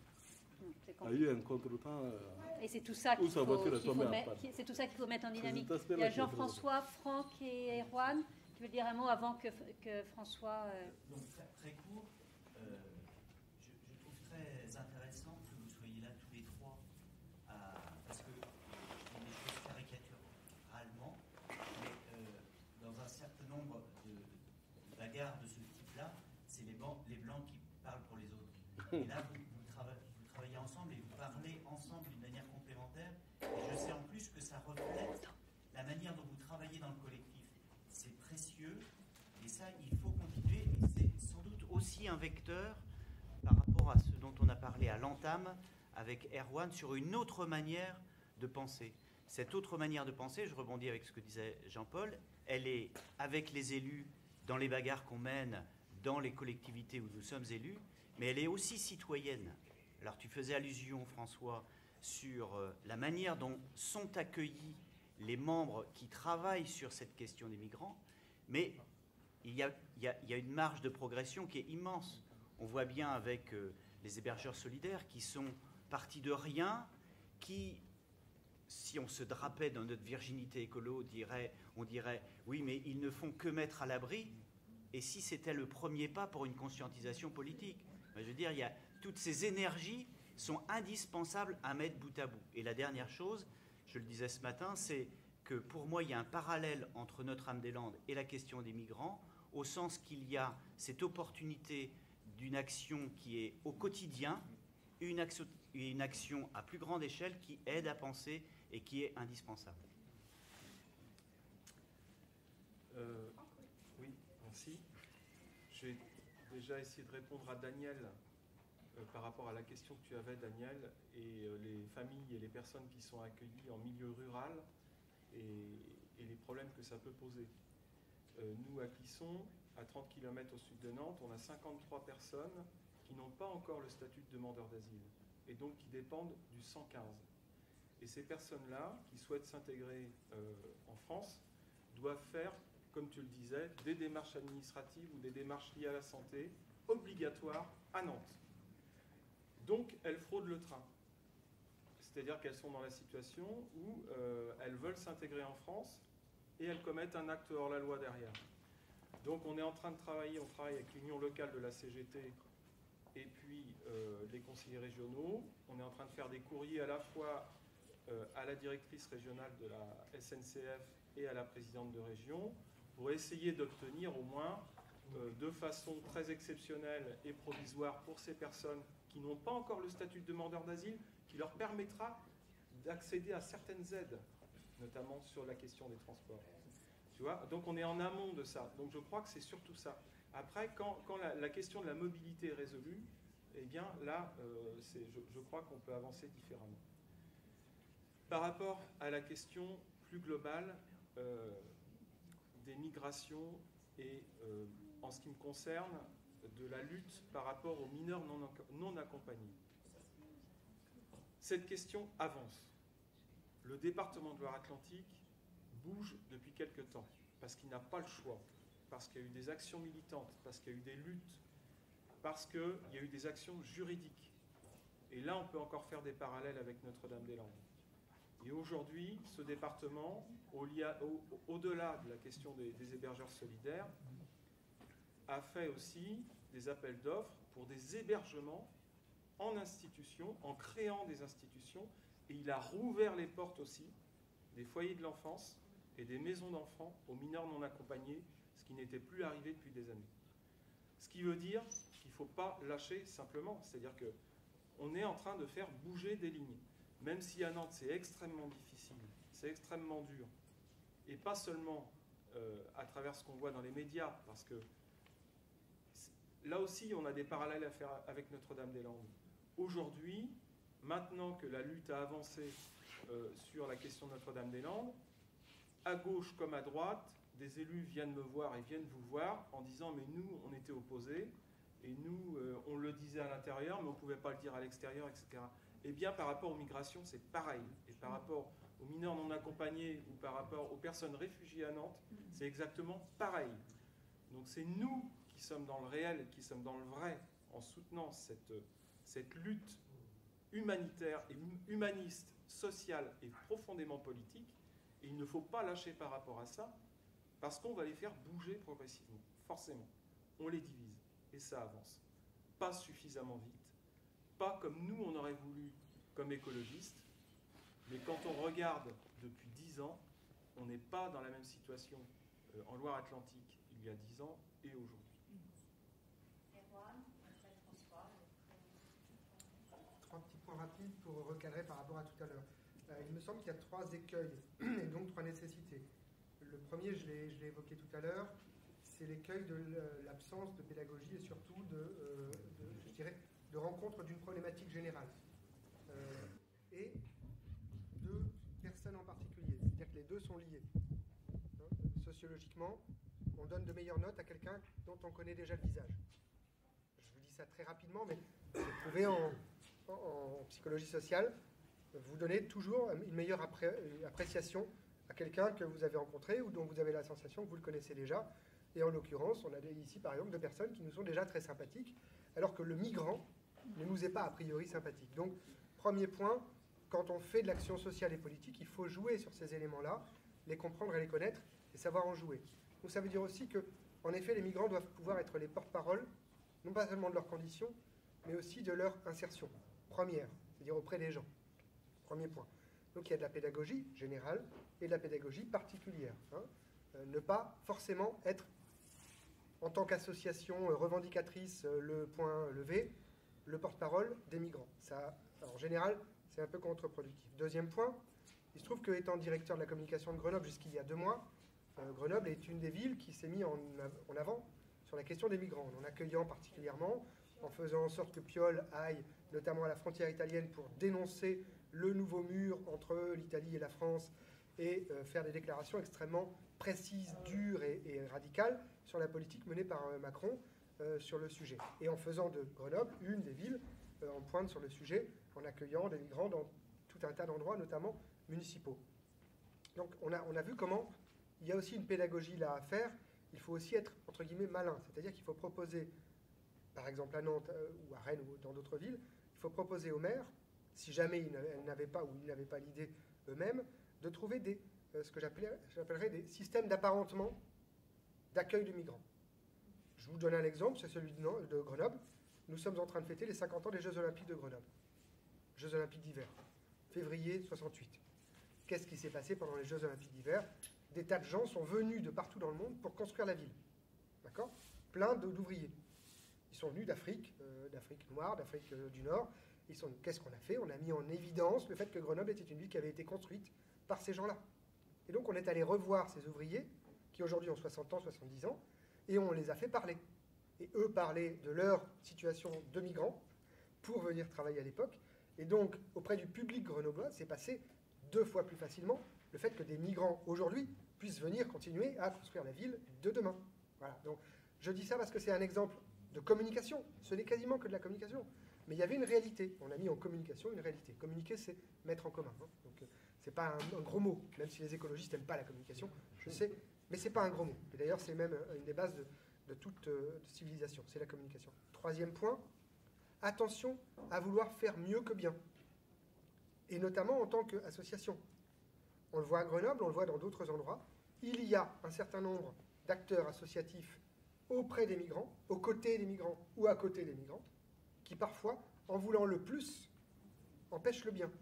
A eu un contretemps. Euh, et c'est tout ça qu'il faut, qu qu c'est tout ça qu'il faut mettre en dynamique. Il y a Jean-François, Franck et Erwan. Tu veux dire un mot avant que, que François... Euh... Donc, très, très court, euh, je, je trouve très intéressant que vous soyez là tous les trois, à, parce que je dis des choses caricaturalement, mais euh, dans un certain nombre de, de bagarres de ce type-là, c'est les, les Blancs qui parlent pour les autres. Et là, vous, vous, travaillez, vous travaillez ensemble et vous parlez ensemble d'une manière complémentaire. Et je sais en plus que ça reflète la manière dont vous travaillez dans le collectif. C'est précieux, et ça, il faut continuer. Et c'est sans doute aussi un vecteur par rapport à ce dont on a parlé à l'entame avec Erwan sur une autre manière de penser. Cette autre manière de penser, je rebondis avec ce que disait Jean-Paul, elle est avec les élus dans les bagarres qu'on mène dans les collectivités où nous sommes élus, mais elle est aussi citoyenne. Alors tu faisais allusion, François, sur la manière dont sont accueillis les membres qui travaillent sur cette question des migrants, mais il y a, il y a, il y a une marge de progression qui est immense. On voit bien avec euh, les hébergeurs solidaires qui sont partis de rien, qui, si on se drapait dans notre virginité écolo, dirait, on dirait « oui, mais ils ne font que mettre à l'abri », et si c'était le premier pas pour une conscientisation politique. Je veux dire, il y a, toutes ces énergies sont indispensables à mettre bout à bout. Et la dernière chose, je le disais ce matin, c'est que pour moi, il y a un parallèle entre Notre-Dame-des-Landes et la question des migrants, au sens qu'il y a cette opportunité d'une action qui est au quotidien, une action, une action à plus grande échelle qui aide à penser et qui est indispensable. Euh, oui, merci. Je vais déjà essayer de répondre à Daniel Euh, par rapport à la question que tu avais, Daniel, et euh, les familles et les personnes qui sont accueillies en milieu rural et, et les problèmes que ça peut poser. Euh, nous, à Clisson, à trente kilomètres au sud de Nantes, on a cinquante-trois personnes qui n'ont pas encore le statut de demandeur d'asile et donc qui dépendent du cent quinze. Et ces personnes-là, qui souhaitent s'intégrer euh, en France, doivent faire, comme tu le disais, des démarches administratives ou des démarches liées à la santé obligatoires à Nantes. Donc, elles fraudent le train. C'est-à-dire qu'elles sont dans la situation où euh, elles veulent s'intégrer en France et elles commettent un acte hors la loi derrière. Donc, on est en train de travailler, on travaille avec l'union locale de la C G T et puis euh, les conseillers régionaux. On est en train de faire des courriers à la fois euh, à la directrice régionale de la S N C F et à la présidente de région pour essayer d'obtenir au moins euh, de façon très exceptionnelle et provisoire pour ces personnes qui n'ont pas encore le statut de demandeur d'asile, qui leur permettra d'accéder à certaines aides, notamment sur la question des transports. Tu vois, donc on est en amont de ça. Donc je crois que c'est surtout ça. Après, quand, quand la, la question de la mobilité est résolue, eh bien là, euh, je, je crois qu'on peut avancer différemment. Par rapport à la question plus globale euh, des migrations et, euh, en ce qui me concerne, de la lutte par rapport aux mineurs non, non accompagnés. Cette question avance. Le département de Loire-Atlantique bouge depuis quelque temps, parce qu'il n'a pas le choix, parce qu'il y a eu des actions militantes, parce qu'il y a eu des luttes, parce qu'il y a eu des actions juridiques. Et là, on peut encore faire des parallèles avec Notre-Dame-des-Landes. Et aujourd'hui, ce département, au-delà de la question des, des hébergeurs solidaires, a fait aussi des appels d'offres pour des hébergements en institution, en créant des institutions, et il a rouvert les portes aussi des foyers de l'enfance et des maisons d'enfants aux mineurs non accompagnés, ce qui n'était plus arrivé depuis des années. Ce qui veut dire qu'il ne faut pas lâcher simplement, c'est-à-dire qu'on est en train de faire bouger des lignes. Même si à Nantes c'est extrêmement difficile, c'est extrêmement dur, et pas seulement euh, à travers ce qu'on voit dans les médias, parce que là aussi on a des parallèles à faire avec Notre-Dame-des-Landes. Aujourd'hui, maintenant que la lutte a avancé euh, sur la question de Notre-Dame-des-Landes, à gauche comme à droite, des élus viennent me voir et viennent vous voir en disant « mais nous, on était opposés, et nous, euh, on le disait à l'intérieur, mais on ne pouvait pas le dire à l'extérieur, et cetera » Eh bien, par rapport aux migrations, c'est pareil. Et par rapport aux mineurs non accompagnés ou par rapport aux personnes réfugiées à Nantes, c'est exactement pareil. Donc c'est nous qui sommes dans le réel, qui sommes dans le vrai, en soutenant cette, cette lutte humanitaire et humaniste, sociale et profondément politique. Et il ne faut pas lâcher par rapport à ça, parce qu'on va les faire bouger progressivement, forcément. On les divise, et ça avance. Pas suffisamment vite, pas comme nous on aurait voulu comme écologistes, mais quand on regarde depuis dix ans, on n'est pas dans la même situation euh, en Loire-Atlantique il y a dix ans et aujourd'hui. Trois petits points rapides pour recadrer par rapport à tout à l'heure. Euh, il me semble qu'il y a trois écueils et donc trois nécessités. Le premier, je l'ai, je l'ai évoqué tout à l'heure, c'est l'écueil de l'absence de pédagogie et surtout de, euh, de je dirais, de rencontre d'une problématique générale. Euh, et deux personnes en particulier. C'est-à-dire que les deux sont liés. Hein, sociologiquement, on donne de meilleures notes à quelqu'un dont on connaît déjà le visage. Je vous dis ça très rapidement, mais vous pouvez en, en, en psychologie sociale, vous donnez toujours une meilleure appré appréciation à quelqu'un que vous avez rencontré ou dont vous avez la sensation que vous le connaissez déjà. Et en l'occurrence, on a ici par exemple deux personnes qui nous sont déjà très sympathiques, alors que le migrant ne nous est pas a priori sympathique. Donc, premier point, quand on fait de l'action sociale et politique, il faut jouer sur ces éléments-là, les comprendre et les connaître, et savoir en jouer. Donc ça veut dire aussi que, en effet, les migrants doivent pouvoir être les porte-parole, non pas seulement de leurs conditions, mais aussi de leur insertion première, c'est-à-dire auprès des gens. Premier point. Donc il y a de la pédagogie générale et de la pédagogie particulière. Hein. Euh, ne pas forcément être, en tant qu'association revendicatrice, le point levé, le porte-parole des migrants. Ça, en général, c'est un peu contre-productif. Deuxième point, il se trouve que, étant directeur de la communication de Grenoble jusqu'il y a deux mois, euh, Grenoble est une des villes qui s'est mise en, en avant sur la question des migrants, en accueillant particulièrement, en faisant en sorte que Piolle aille notamment à la frontière italienne pour dénoncer le nouveau mur entre l'Italie et la France et euh, faire des déclarations extrêmement précises, dures et, et radicales sur la politique menée par euh, Macron euh, sur le sujet. Et en faisant de Grenoble une des villes euh, en pointe sur le sujet, en accueillant des migrants dans tout un tas d'endroits, notamment municipaux. Donc on a, on a vu comment il y a aussi une pédagogie là à faire. Il faut aussi être, entre guillemets, malin. C'est-à-dire qu'il faut proposer, par exemple à Nantes euh, ou à Rennes ou dans d'autres villes, il faut proposer aux maires, si jamais ils n'avaient pas ou ils n'avaient pas l'idée eux-mêmes, de trouver des, euh, ce que j'appellerais des systèmes d'apparentement d'accueil de migrants. Je vous donne un exemple, c'est celui de, de Grenoble. Nous sommes en train de fêter les cinquante ans des Jeux Olympiques de Grenoble. Jeux Olympiques d'hiver, février soixante-huit. Qu'est-ce qui s'est passé pendant les Jeux Olympiques d'hiver? Des tas de gens sont venus de partout dans le monde pour construire la ville. D'accord? Plein d'ouvriers. Ils sont venus d'Afrique, euh, d'Afrique noire, d'Afrique euh, du Nord. Ils sont. Qu'est-ce qu'on a fait? On a mis en évidence le fait que Grenoble était une ville qui avait été construite par ces gens-là. Et donc on est allé revoir ces ouvriers, qui aujourd'hui ont soixante ans, soixante-dix ans, et on les a fait parler. Et eux parlaient de leur situation de migrants pour venir travailler à l'époque. Et donc, auprès du public grenoblois, c'est passé deux fois plus facilement le fait que des migrants aujourd'hui puissent venir continuer à construire la ville de demain. Voilà. Donc, je dis ça parce que c'est un exemple de communication. Ce n'est quasiment que de la communication. Mais il y avait une réalité. On a mis en communication une réalité. Communiquer, c'est mettre en commun. Hein. Donc, c'est pas un, un gros mot, même si les écologistes n'aiment pas la communication, je sais, mais c'est pas un gros mot. Et d'ailleurs, c'est même une des bases de, de toute euh, civilisation, c'est la communication. Troisième point, attention à vouloir faire mieux que bien. Et notamment en tant qu'association. On le voit à Grenoble, on le voit dans d'autres endroits. Il y a un certain nombre d'acteurs associatifs auprès des migrants, aux côtés des migrants ou à côté des migrants, qui parfois, en voulant le plus, empêchent le bien.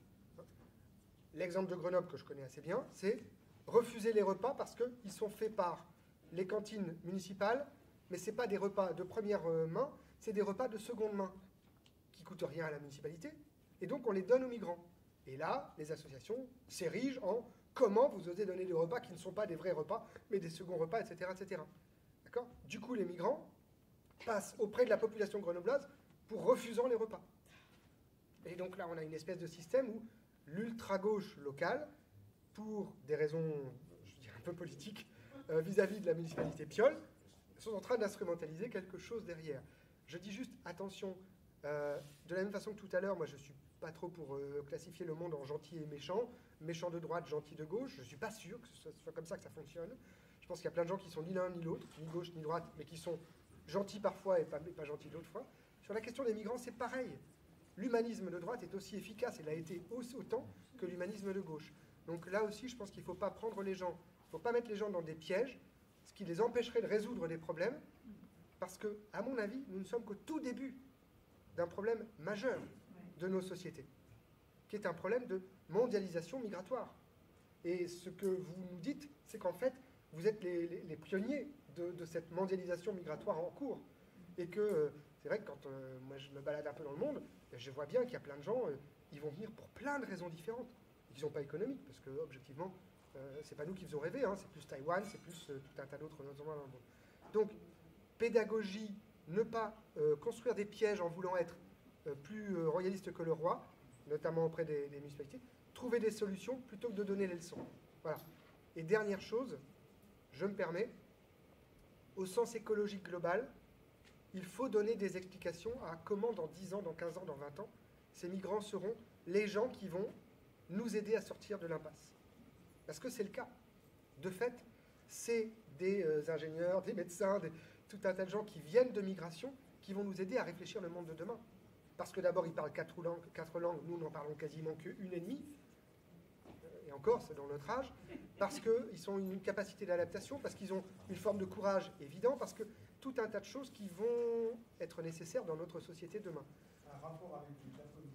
L'exemple de Grenoble que je connais assez bien, c'est refuser les repas parce qu'ils sont faits par les cantines municipales, mais ce n'est pas des repas de première main, c'est des repas de seconde main qui ne coûtent rien à la municipalité, et donc on les donne aux migrants. Et là, les associations s'érigent en comment vous osez donner des repas qui ne sont pas des vrais repas, mais des seconds repas, et cetera, et cetera. D'accord ? Du coup, les migrants passent auprès de la population grenobloise pour refusant les repas. Et donc là, on a une espèce de système où l'ultra-gauche locale, pour des raisons, je dirais, un peu politiques, euh, vis-à-vis de la municipalité Piolle, sont en train d'instrumentaliser quelque chose derrière. Je dis juste, attention, euh, de la même façon que tout à l'heure, moi je ne suis pas trop pour euh, classifier le monde en gentil et méchant, méchant de droite, gentil de gauche, je ne suis pas sûr que ce soit, ce soit comme ça que ça fonctionne. Je pense qu'il y a plein de gens qui sont ni l'un ni l'autre, ni gauche ni droite, mais qui sont gentils parfois et pas, pas gentils d'autres fois. Sur la question des migrants, c'est pareil. L'humanisme de droite est aussi efficace, et l'a été autant que l'humanisme de gauche. Donc là aussi, je pense qu'il ne faut pas prendre les gens, il ne faut pas mettre les gens dans des pièges, ce qui les empêcherait de résoudre les problèmes, parce que, à mon avis, nous ne sommes qu'au tout début d'un problème majeur de nos sociétés, qui est un problème de mondialisation migratoire. Et ce que vous nous dites, c'est qu'en fait, vous êtes les, les, les pionniers de, de cette mondialisation migratoire en cours. Et que, euh, c'est vrai que quand euh, moi je me balade un peu dans le monde, je vois bien qu'il y a plein de gens, euh, ils vont venir pour plein de raisons différentes. Ils ne sont pas économiques, parce que, objectivement, euh, c'est pas nous qui faisons rêver, hein, c'est plus Taïwan, c'est plus euh, tout un tas d'autres endroits dans le monde. Donc, pédagogie, ne pas euh, construire des pièges en voulant être euh, plus euh, royaliste que le roi, notamment auprès des, des municipalités, trouver des solutions plutôt que de donner les leçons. Voilà. Et dernière chose, je me permets, au sens écologique global, il faut donner des explications à comment dans dix ans, dans quinze ans, dans vingt ans, ces migrants seront les gens qui vont nous aider à sortir de l'impasse. Parce que c'est le cas. De fait, c'est des euh, ingénieurs, des médecins, des, tout un tas de gens qui viennent de migration qui vont nous aider à réfléchir le monde de demain. Parce que d'abord, ils parlent quatre langues, quatre langues, nous n'en parlons quasiment qu'une et demie, et encore, c'est dans notre âge, parce qu'ils ont une capacité d'adaptation, parce qu'ils ont une forme de courage évident, parce que tout un tas de choses qui vont être nécessaires dans notre société demain. Un rapport avec les personnes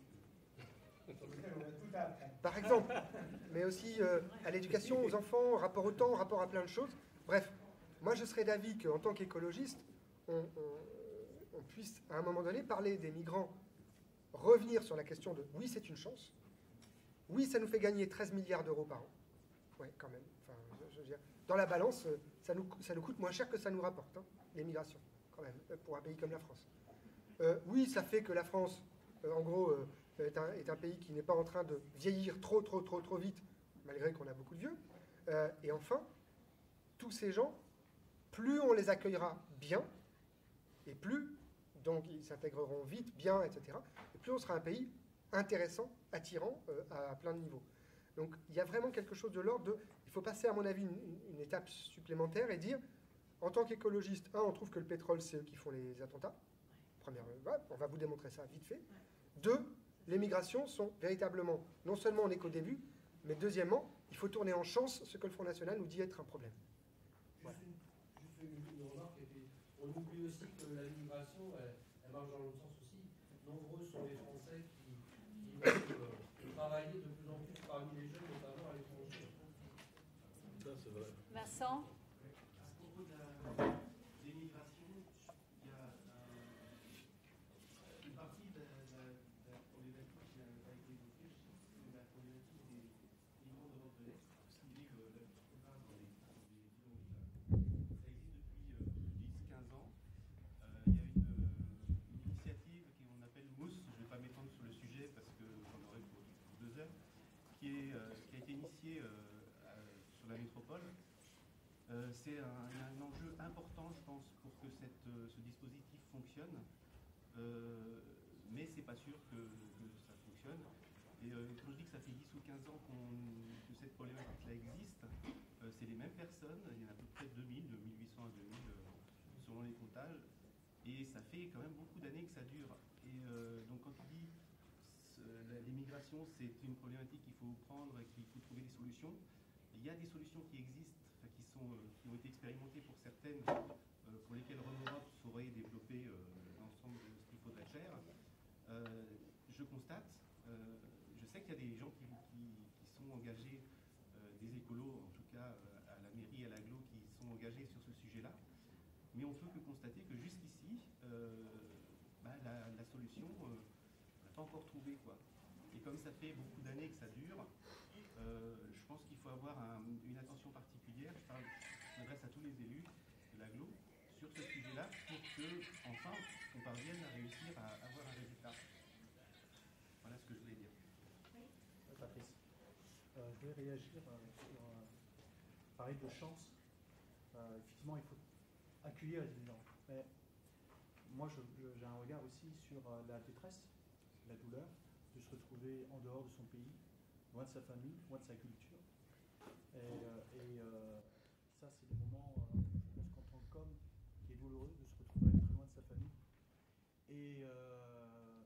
âgées, sur lequel on a tout à apprendre. Par exemple, mais aussi euh, à l'éducation, aux enfants, au rapport au temps, au rapport à plein de choses. Bref, moi je serais d'avis qu'en tant qu'écologiste, on, on, on puisse à un moment donné parler des migrants, revenir sur la question de oui, c'est une chance. Oui, ça nous fait gagner treize milliards d'euros par an. Oui, quand même. Enfin, je, je veux dire, dans la balance, ça nous, ça nous coûte moins cher que ça nous rapporte, hein, les migrations, quand même, pour un pays comme la France. Euh, oui, ça fait que la France, euh, en gros, euh, est, un, est un pays qui n'est pas en train de vieillir trop, trop, trop, trop vite, malgré qu'on a beaucoup de vieux. Euh, et enfin, tous ces gens, plus on les accueillera bien, et plus, donc ils s'intégreront vite, bien, et cetera, et plus on sera un pays intéressant, attirant, euh, à, à plein de niveaux. Donc il y a vraiment quelque chose de l'ordre de... Il faut passer, à mon avis, une, une étape supplémentaire et dire, en tant qu'écologiste, un, on trouve que le pétrole, c'est eux qui font les attentats. Première, ouais, on va vous démontrer ça vite fait. Deux, les migrations sont véritablement, non seulement on n'est qu'au début, mais deuxièmement, il faut tourner en chance ce que le Front National nous dit être un problème. Voilà. Juste une, juste une, une remarque, et puis on oublie aussi que la migration, elle, elle marche dans l'autre sens aussi. Nombreux sont les Français qui, qui veulent euh, travailler de plus en plus parmi les jeunes, notamment à l'étranger. Ça, c'est vrai. Vincent ? À propos de la, des migrations, il y a un, une partie de la, de la problématique qui n'a pas été évoquée, c'est la problématique des migrants d'Europe de l'Est, qui vivent la plupart dans les bidonvilles. Ça existe depuis euh, dix quinze ans. Euh, il y a une, une initiative qu'on appelle Mousse, je ne vais pas m'étendre sur le sujet parce que j'en aurai pour deux heures, qui, est, euh, qui a été initiée euh, à, sur la métropole métropole. Euh, c'est un, un enjeu important, je pense, pour que cette, euh, ce dispositif fonctionne. Euh, mais c'est pas sûr que, que ça fonctionne. Et euh, quand je dis que ça fait dix ou quinze ans qu'on, que cette problématique-là existe, euh, c'est les mêmes personnes, il y en a à peu près deux mille, de mille huit cents à deux mille, euh, selon les comptages, et ça fait quand même beaucoup d'années que ça dure. Et euh, donc quand on dit l'immigration, c'est une problématique qu'il faut prendre et qu'il faut trouver des solutions, il y a des solutions qui existent, enfin, qui, sont, euh, qui ont été expérimentées pour certaines, euh, pour lesquelles Renault Europe saurait développer euh, l'ensemble de ce qu'il faudrait faire. Euh, je constate, euh, je sais qu'il y a des gens qui, qui, qui sont engagés, euh, des écolos en tout cas euh, à la mairie, à l'agglo, qui sont engagés sur ce sujet-là, mais on peut que constater que jusqu'ici, euh, bah, la, la solution, euh, on n'a pas encore trouvé, quoi. Et comme ça fait beaucoup d'années que ça dure, euh, je pense qu'il faut avoir un, une attention particulière, je, parle, je m'adresse à tous les élus de l'agglo, sur ce sujet-là, pour que, enfin, on parvienne à réussir à avoir un résultat. Voilà ce que je voulais dire. Oui. Patrice, euh, je voulais réagir euh, sur euh, parler de chance. Euh, effectivement, il faut accueillir les immigrants. Mais moi, je, je, j'ai un regard aussi sur euh, la détresse, la douleur, de se retrouver en dehors de son pays, loin de sa famille, loin de sa culture. Et, euh, et euh, ça, c'est des moments, euh, je pense qu'en tant qu'homme, qui est douloureux de se retrouver très loin de sa famille. Et euh,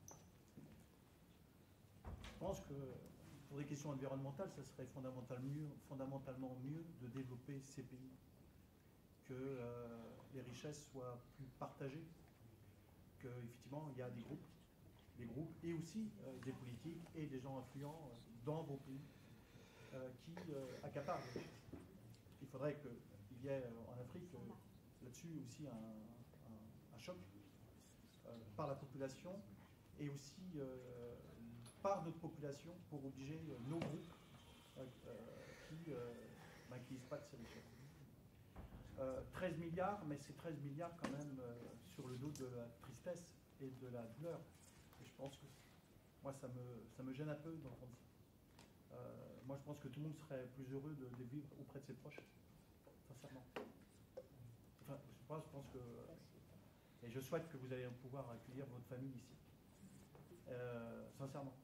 je pense que pour des questions environnementales, ça serait fondamentalement mieux, fondamentalement mieux de développer ces pays, que euh, les richesses soient plus partagées, qu'effectivement il y a des groupes, des groupes et aussi euh, des politiques et des gens influents euh, dans vos pays euh, qui euh, accaparent les richesses. Il faudrait qu'il y ait euh, en Afrique euh, là-dessus aussi un, un, un choc euh, par la population et aussi euh, par notre population pour obliger euh, nos groupes euh, euh, qui euh, n'acquisent pas de ces richesses. Euh, treize milliards, mais c'est treize milliards quand même euh, sur le dos de la tristesse et de la douleur. Et je pense que moi, ça me, ça me gêne un peu d'entendre ça. Euh, moi, je pense que tout le monde serait plus heureux de, de vivre auprès de ses proches, sincèrement. Enfin, je pense, je pense que... Et je souhaite que vous allez pouvoir accueillir votre famille ici. Euh, sincèrement.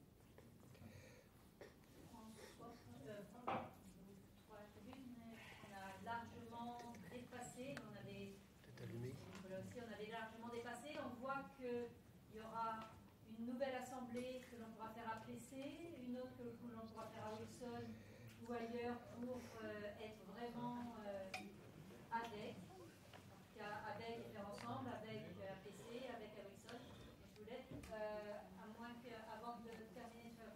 Largement dépassé, on avait, aussi, on avait largement dépassé. On voit qu'il y aura une nouvelle assemblée que l'on pourra faire à Plessé, une autre que, que l'on pourra faire à Wilson ou ailleurs pour euh, être vraiment euh, avec. Donc, avec et faire ensemble, avec à Plessé, avec à Wilson. Je voulais, euh, à moins qu'avant de terminer sur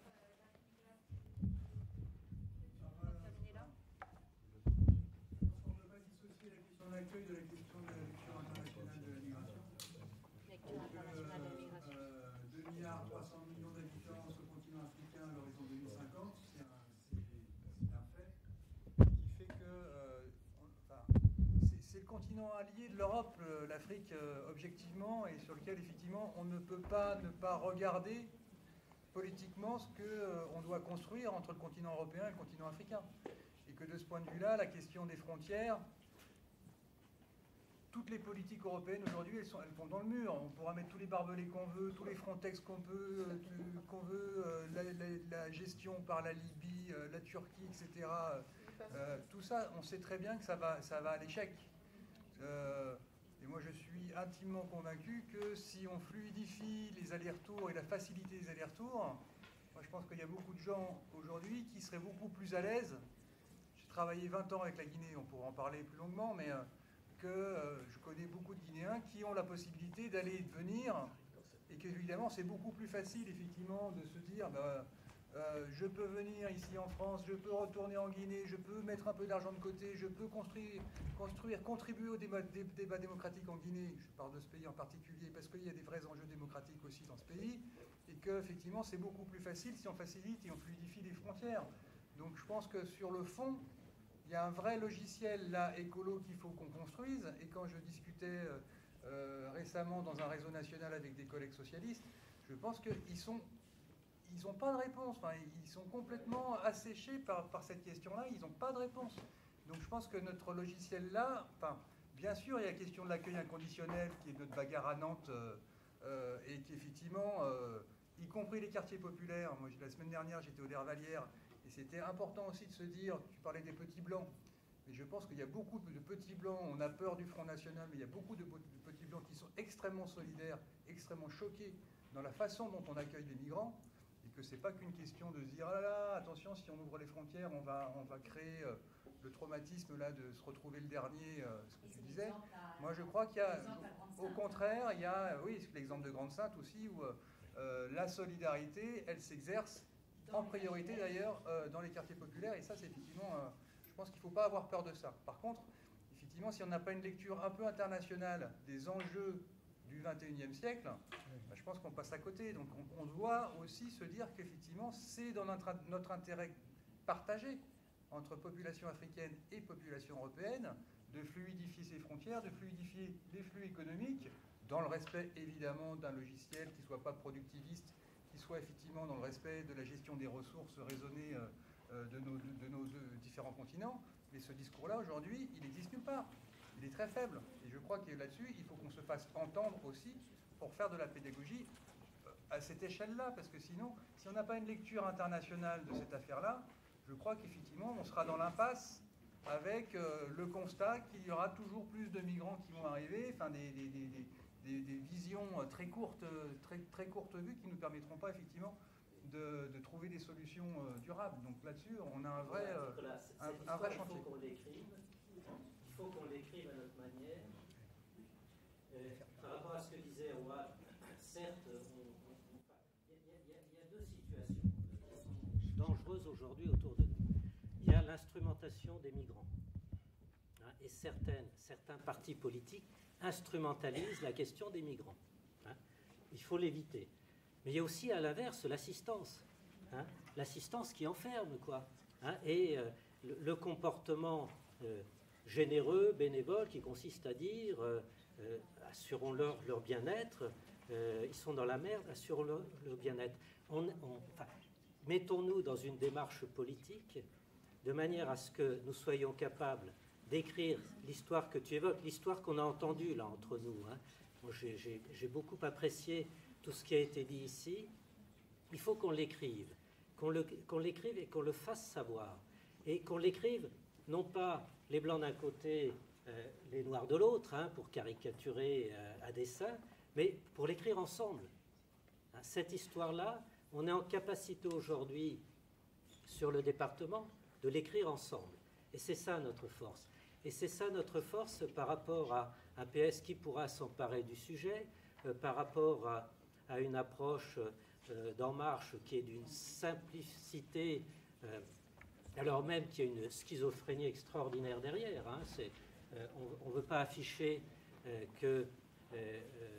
l'accueil de la question de la lecture internationale de la migration. Lecture internationale de la migration. Euh, deux milliards trois cents millions d'habitants sur le continent africain à l'horizon deux mille cinquante, c'est un, c'est un fait qui fait que euh, enfin, c'est, c'est le continent allié de l'Europe, l'Afrique, euh, objectivement, et sur lequel effectivement on ne peut pas ne pas regarder politiquement ce qu'on euh, doit construire entre le continent européen et le continent africain. Et que de ce point de vue-là, la question des frontières, toutes les politiques européennes aujourd'hui, elles, sont, elles tombent dans le mur. On pourra mettre tous les barbelés qu'on veut, tous les Frontex qu'on peut, euh, qu'on veut, euh, la, la, la gestion par la Libye, euh, la Turquie, et cetera. Euh, tout ça, on sait très bien que ça va, ça va à l'échec. Euh, et moi, je suis intimement convaincu que si on fluidifie les allers-retours et la facilité des allers-retours, moi, je pense qu'il y a beaucoup de gens aujourd'hui qui seraient beaucoup plus à l'aise. J'ai travaillé vingt ans avec la Guinée, on pourra en parler plus longuement, mais... Euh, que euh, je connais beaucoup de Guinéens qui ont la possibilité d'aller et de venir, et qu'évidemment c'est beaucoup plus facile effectivement de se dire bah, euh, je peux venir ici en France, je peux retourner en Guinée, je peux mettre un peu d'argent de côté, je peux construire, construire contribuer au débat, dé, débat démocratique en Guinée. Je parle de ce pays en particulier parce qu'il y a des vrais enjeux démocratiques aussi dans ce pays, et qu'effectivement c'est beaucoup plus facile si on facilite et on fluidifie les frontières. Donc je pense que sur le fond, il y a un vrai logiciel, là, écolo, qu'il faut qu'on construise. Et quand je discutais euh, récemment dans un réseau national avec des collègues socialistes, je pense qu'ils sont, ils n'ont pas de réponse. Enfin, ils sont complètement asséchés par, par cette question-là. Ils n'ont pas de réponse. Donc je pense que notre logiciel là, enfin, bien sûr, il y a la question de l'accueil inconditionnel qui est notre bagarre à Nantes euh, euh, et qui effectivement, euh, y compris les quartiers populaires. Moi, la semaine dernière, j'étais au Dervalière et c'était important aussi de se dire, tu parlais des petits blancs, mais je pense qu'il y a beaucoup de petits blancs, on a peur du Front National, mais il y a beaucoup de petits blancs qui sont extrêmement solidaires, extrêmement choqués dans la façon dont on accueille les migrants, et que c'est pas qu'une question de se dire, ah là là, attention, si on ouvre les frontières, on va, on va créer euh, le traumatisme là de se retrouver le dernier, euh, ce que tu disais. Moi, je crois qu'il y a, au contraire, il y a, oui, l'exemple de Grande-Sainte aussi, où euh, la solidarité, elle s'exerce en priorité d'ailleurs euh, dans les quartiers populaires, et ça, c'est effectivement... Euh, je pense qu'il ne faut pas avoir peur de ça. Par contre, effectivement, si on n'a pas une lecture un peu internationale des enjeux du vingt et unième siècle, bah, je pense qu'on passe à côté. Donc on, on doit aussi se dire qu'effectivement, c'est dans notre, notre intérêt partagé entre population africaine et population européenne de fluidifier ces frontières, de fluidifier les flux économiques, dans le respect évidemment d'un logiciel qui ne soit pas productiviste, qui soit effectivement dans le respect de la gestion des ressources raisonnées euh, De nos, de nos deux différents continents, mais ce discours-là, aujourd'hui, il n'existe nulle part. Il est très faible. Et je crois que là-dessus, il faut qu'on se fasse entendre aussi pour faire de la pédagogie à cette échelle-là, parce que sinon, si on n'a pas une lecture internationale de cette affaire-là, je crois qu'effectivement, on sera dans l'impasse avec euh, le constat qu'il y aura toujours plus de migrants qui vont arriver, enfin des, des, des, des, des visions très courtes, très, très courtes vues qui ne nous permettront pas, effectivement, De, de trouver des solutions euh, durables. Donc là-dessus, on a un vrai, euh, voilà, un, un vrai chantier. Il faut qu'on l'écrive. Il faut qu'on l'écrive à notre manière. Euh, par rapport à ce que disait Roy, certes, on, on, on, il, y a, il, y a, il y a deux situations qui sont dangereuses aujourd'hui autour de nous. Il y a l'instrumentation des migrants. Hein, et certaines, certains partis politiques instrumentalisent la question des migrants. Hein. Il faut l'éviter. Mais il y a aussi, à l'inverse, l'assistance. Hein, l'assistance qui enferme, quoi. Hein, et euh, le, le comportement euh, généreux, bénévole, qui consiste à dire euh, euh, assurons-leur leur bien-être, euh, ils sont dans la merde, assurons-leur leur bien-être. On, on, enfin, mettons-nous dans une démarche politique de manière à ce que nous soyons capables d'écrire l'histoire que tu évoques, l'histoire qu'on a entendue là entre nous. Hein. Moi, j'ai, j'ai, j'ai beaucoup apprécié tout ce qui a été dit ici. Il faut qu'on l'écrive, qu'on, le, qu'on l'écrive et qu'on le fasse savoir. Et qu'on l'écrive, non pas les blancs d'un côté, euh, les noirs de l'autre, hein, pour caricaturer euh, à dessein, mais pour l'écrire ensemble. Hein, cette histoire-là, on est en capacité aujourd'hui, sur le département, de l'écrire ensemble. Et c'est ça notre force. Et c'est ça notre force par rapport à un P S qui pourra s'emparer du sujet, euh, par rapport à à une approche euh, d'En Marche qui est d'une simplicité, euh, alors même qu'il y a une schizophrénie extraordinaire derrière. Hein, c'est, euh, on ne veut pas afficher euh, que euh,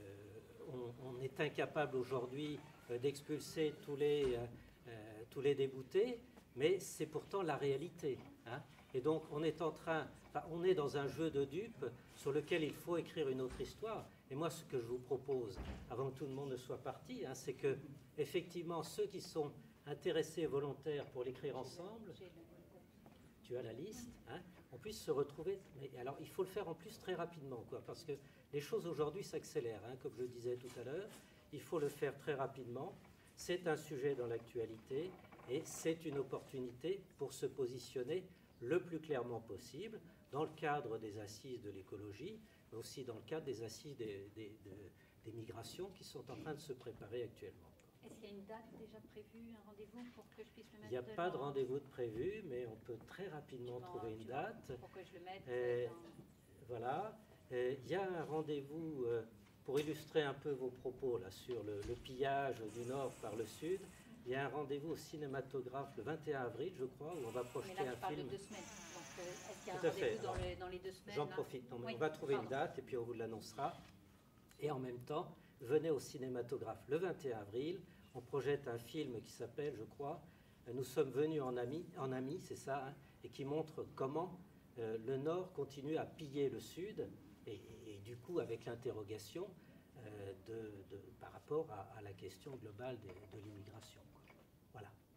on, on est incapable aujourd'hui euh, d'expulser tous les, euh, tous les déboutés, mais c'est pourtant la réalité. Hein. Et donc on est en train, enfin, on est dans un jeu de dupes sur lequel il faut écrire une autre histoire. Et moi, ce que je vous propose, avant que tout le monde ne soit parti, hein, c'est que, effectivement, ceux qui sont intéressés et volontaires pour l'écrire ensemble, tu as la liste, hein, on puisse se retrouver. Mais alors, il faut le faire en plus très rapidement, quoi, parce que les choses aujourd'hui s'accélèrent, hein, comme je le disais tout à l'heure. Il faut le faire très rapidement. C'est un sujet dans l'actualité et c'est une opportunité pour se positionner le plus clairement possible dans le cadre des assises de l'écologie, mais aussi dans le cadre des assises des, des, des, des migrations qui sont en train de se préparer actuellement. Est-ce qu'il y a une date déjà prévue, un rendez-vous pour que je puisse le mettre? Il n'y a pas de rendez-vous de prévu, mais on peut très rapidement tu trouver une tu date. Pour que je le mette euh, dans... Voilà. Euh, il y a un rendez-vous, euh, pour illustrer un peu vos propos là, sur le, le pillage du Nord par le Sud. Il y a un rendez-vous au cinématographe le vingt et un avril, je crois, où on va projeter mais là, un je parle film. de deux semaines. Donc, euh, est-ce qu'il y a Tout un à fait. rendez-vous dans, le, dans les deux semaines? J'en là profite. Non, mais oui, on va trouver pardon. une date et puis on vous l'annoncera. Et en même temps, venez au cinématographe le vingt et un avril. On projette un film qui s'appelle, je crois, Nous sommes venus en amis, en amis, c'est ça, hein, et qui montre comment euh, le Nord continue à piller le Sud, et, et, et du coup avec l'interrogation euh, de, de, par rapport à, à la question globale de, de l'immigration. Voilà.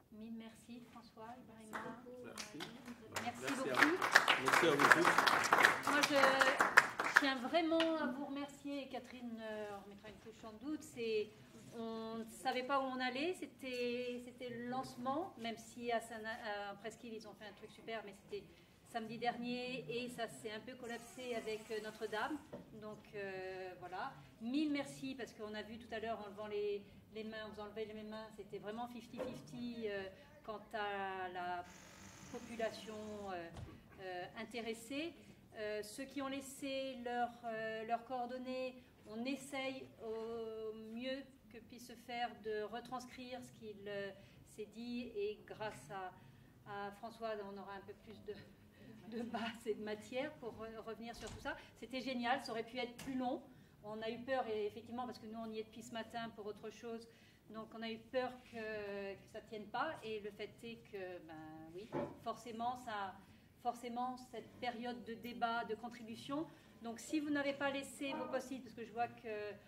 Mille merci François, Ibrahima. Merci. Merci, Merci beaucoup. à vous. Merci à vous tous. Moi, je tiens vraiment à vous remercier, et Catherine euh, remettra une couche en doute. C'est, on ne savait pas où on allait, c'était, c'était le lancement, même si à, Sana, à Presqu'île, ils ont fait un truc super, mais c'était samedi dernier et ça s'est un peu collapsé avec Notre-Dame. Donc euh, voilà. Mille merci, parce qu'on a vu tout à l'heure en levant les, les mains, vous enlevez les mains, c'était vraiment cinquante cinquante euh, quant à la population euh, euh, intéressée. Euh, ceux qui ont laissé leurs euh, leurs coordonnées, on essaye au mieux que puisse se faire de retranscrire ce qu'il euh, s'est dit, et grâce à, à François, on aura un peu plus de, de base et de matière pour re- revenir sur tout ça. C'était génial, ça aurait pu être plus long. On a eu peur, et effectivement, parce que nous on y est depuis ce matin pour autre chose, donc on a eu peur que, que ça ne tienne pas, et le fait est que, ben oui, forcément, ça, forcément cette période de débat, de contribution. Donc si vous n'avez pas laissé vos post-it, parce que je vois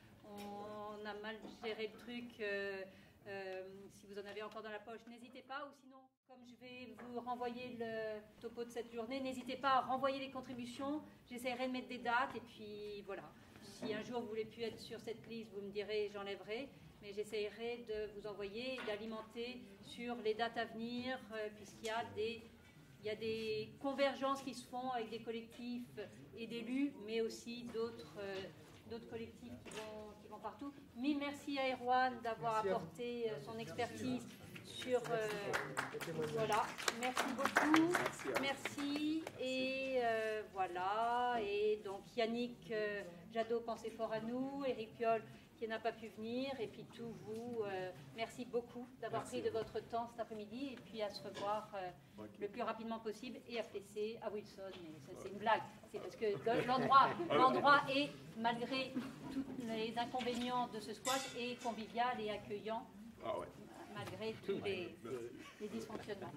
qu'on a mal géré le truc, euh, euh, si vous en avez encore dans la poche, n'hésitez pas, ou sinon, comme je vais vous renvoyer le topo de cette journée, n'hésitez pas à renvoyer les contributions, j'essaierai de mettre des dates, et puis voilà. Si un jour vous ne voulez plus être sur cette liste, vous me direz, j'enlèverai, mais j'essaierai de vous envoyer et d'alimenter sur les dates à venir, euh, puisqu'il y a des... Il y a des convergences qui se font avec des collectifs et d'élus, mais aussi d'autres euh, d'autres collectifs qui vont, qui vont partout. Mille merci à Erwan d'avoir Merci apporté euh, son expertise sur... Euh, voilà, merci beaucoup. Merci. Et euh, voilà. Et donc Yannick euh, Jadot, pensez fort à nous. Eric Piolle, qui n'a pas pu venir, et puis tous vous, euh, merci beaucoup d'avoir pris de votre temps cet après-midi, et puis à se revoir euh, okay. le plus rapidement possible, et à Plessé, à Wilson, mais ça, c'est une blague, c'est parce que l'endroit, l'endroit est, malgré tous les inconvénients de ce squat, est convivial et accueillant, ah ouais. malgré tous les, les dysfonctionnements.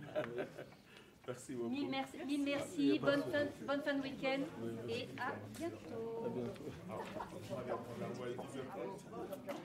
Merci beaucoup. Mille merci, mille merci. Bonne, fin, bonne fin de week-end et à bientôt. À bientôt.